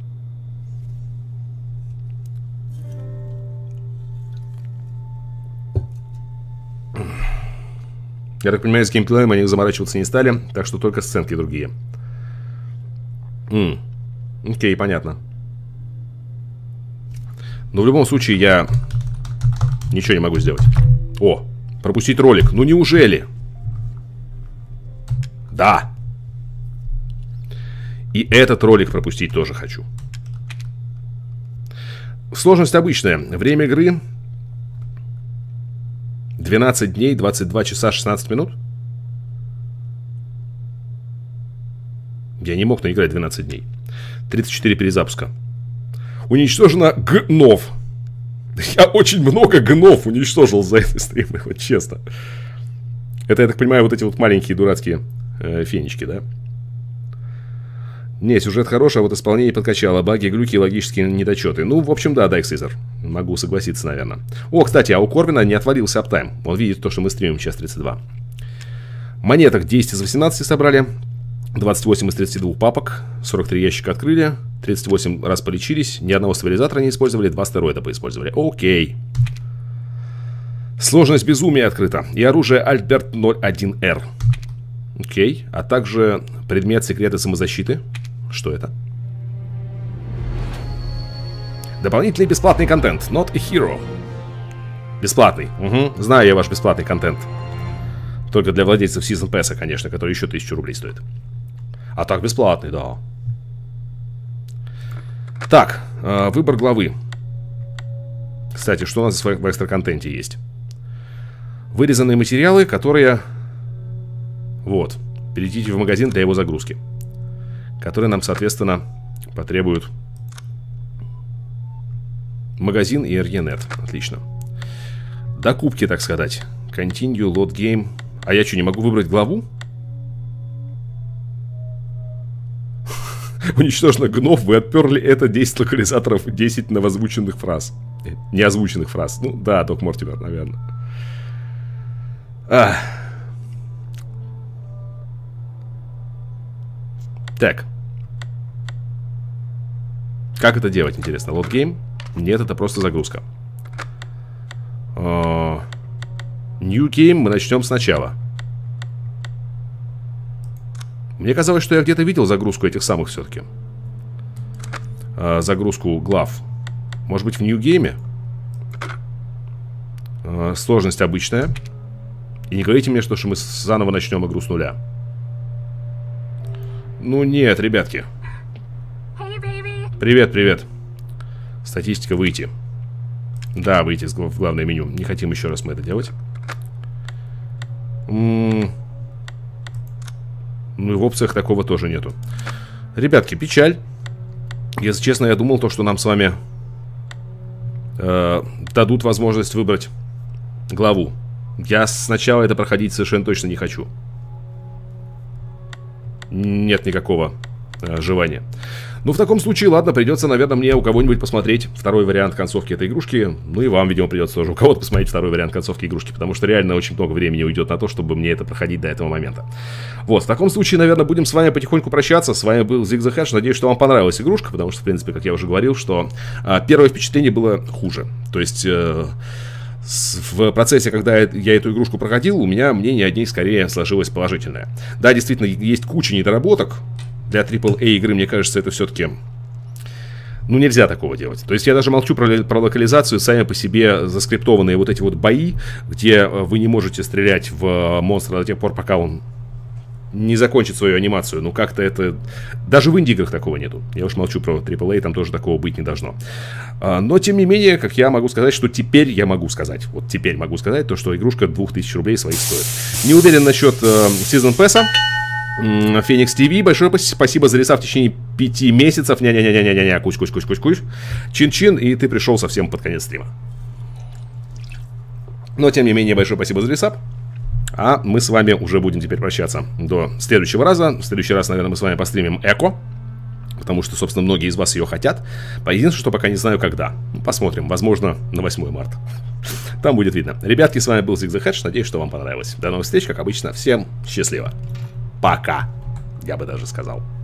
Я так понимаю, с геймплеем они заморачиваться не стали, так что только сценки другие. Окей, понятно. Но в любом случае я ничего не могу сделать. О, пропустить ролик. Ну неужели? Да. И этот ролик пропустить тоже хочу. Сложность обычная. Время игры 12 дней, 22 часа, 16 минут. Я не мог наиграть 12 дней. 34 перезапуска. Уничтожено гнов. Я очень много гнов уничтожил за этой стримы, вот честно. Это, я так понимаю, вот эти вот маленькие дурацкие фенечки, да? Не, сюжет хороший, а вот исполнение подкачало. Баги, глюки и логические недочеты. Ну, в общем, да, Дайксизер. Могу согласиться, наверное. О, кстати, а у Корвина не отвалился аптайм. Он видит то, что мы стримим час 32. Монеток 10 из 18 собрали. 28 из 32 папок. 43 ящика открыли. 38 раз полечились. Ни одного стабилизатора не использовали. 2 стероида поиспользовали. Окей. Сложность безумия открыта. И оружие Альберт 01R. Окей. А также предмет секреты самозащиты. Что это? Дополнительный бесплатный контент. Not a hero. Бесплатный. Угу. Знаю я ваш бесплатный контент. Только для владельцев Season Pass, конечно, который еще 1000 рублей стоит. А так бесплатный, да. Так, выбор главы. Кстати, что у нас в экстра-контенте есть? Вырезанные материалы, которые... Вот. Перейдите в магазин для его загрузки. Которые нам, соответственно, потребуют магазин и RENet. Отлично. Докупки, так сказать. Continue, load game. А я что, не могу выбрать главу? Уничтожено гнов, вы отперли это 10 локализаторов, 10 новозвученных фраз. Неозвученных фраз. Ну да, Док Мортимер, наверное. Так. Как это делать, интересно? Load game? Нет, это просто загрузка. New game мы начнем сначала. Мне казалось, что я где-то видел загрузку этих самых все-таки. Загрузку глав. Может быть, в New game? Сложность обычная. И не говорите мне, что мы заново начнем игру с нуля. Ну нет, ребятки. Привет, привет. Статистика, выйти. Да, выйти в главное меню. Не хотим еще раз мы это делать. Ну и в опциях такого тоже нету. Ребятки, печаль. Если честно, я думал, то, что нам с вами дадут возможность выбрать главу. Я сначала это проходить совершенно точно не хочу. Нет никакого желания. Ну, в таком случае, ладно, придется, наверное, мне у кого-нибудь посмотреть второй вариант концовки этой игрушки. Ну и вам, видимо, придется тоже у кого-то посмотреть второй вариант концовки игрушки, потому что реально очень много времени уйдет на то, чтобы мне это проходить до этого момента. Вот, в таком случае, наверное, будем с вами потихоньку прощаться. С вами был ZigTheHash. Надеюсь, что вам понравилась игрушка, потому что, в принципе, как я уже говорил, что первое впечатление было хуже. То есть... в процессе, когда я эту игрушку проходил, у меня мнение о ней скорее сложилось положительное. Да, действительно, есть куча недоработок. Для AAA игры, мне кажется, это все-таки... Ну, нельзя такого делать. То есть я даже молчу про локализацию. Сами по себе заскриптованные вот эти вот бои, где вы не можете стрелять в монстра до тех пор, пока он не закончит свою анимацию. Ну, как-то это... Даже в инди-играх такого нету. Я уж молчу про AAA, там тоже такого быть не должно. Но, тем не менее, как я могу сказать, что теперь я могу сказать. Вот теперь могу сказать, то, что игрушка 2000 рублей своих стоит. Не уверен насчет Season Pass'а. Феникс ТВ, большое спасибо за леса в течение 5 месяцев. Ня-ня-ня-ня-ня-ня, кусь-кусь-кусь-кусь-кусь. Чин-чин, и ты пришел совсем под конец стрима. Но, тем не менее, большое спасибо за леса. А мы с вами уже будем теперь прощаться до следующего раза. В следующий раз, наверное, мы с вами постримим Эко. Потому что, собственно, многие из вас ее хотят. Единственное, что пока не знаю, когда. Посмотрим, возможно, на 8 марта. Там будет видно. Ребятки, с вами был ZigTheHash. Надеюсь, что вам понравилось. До новых встреч, как обычно. Всем счастливо. Пока. Я бы даже сказал.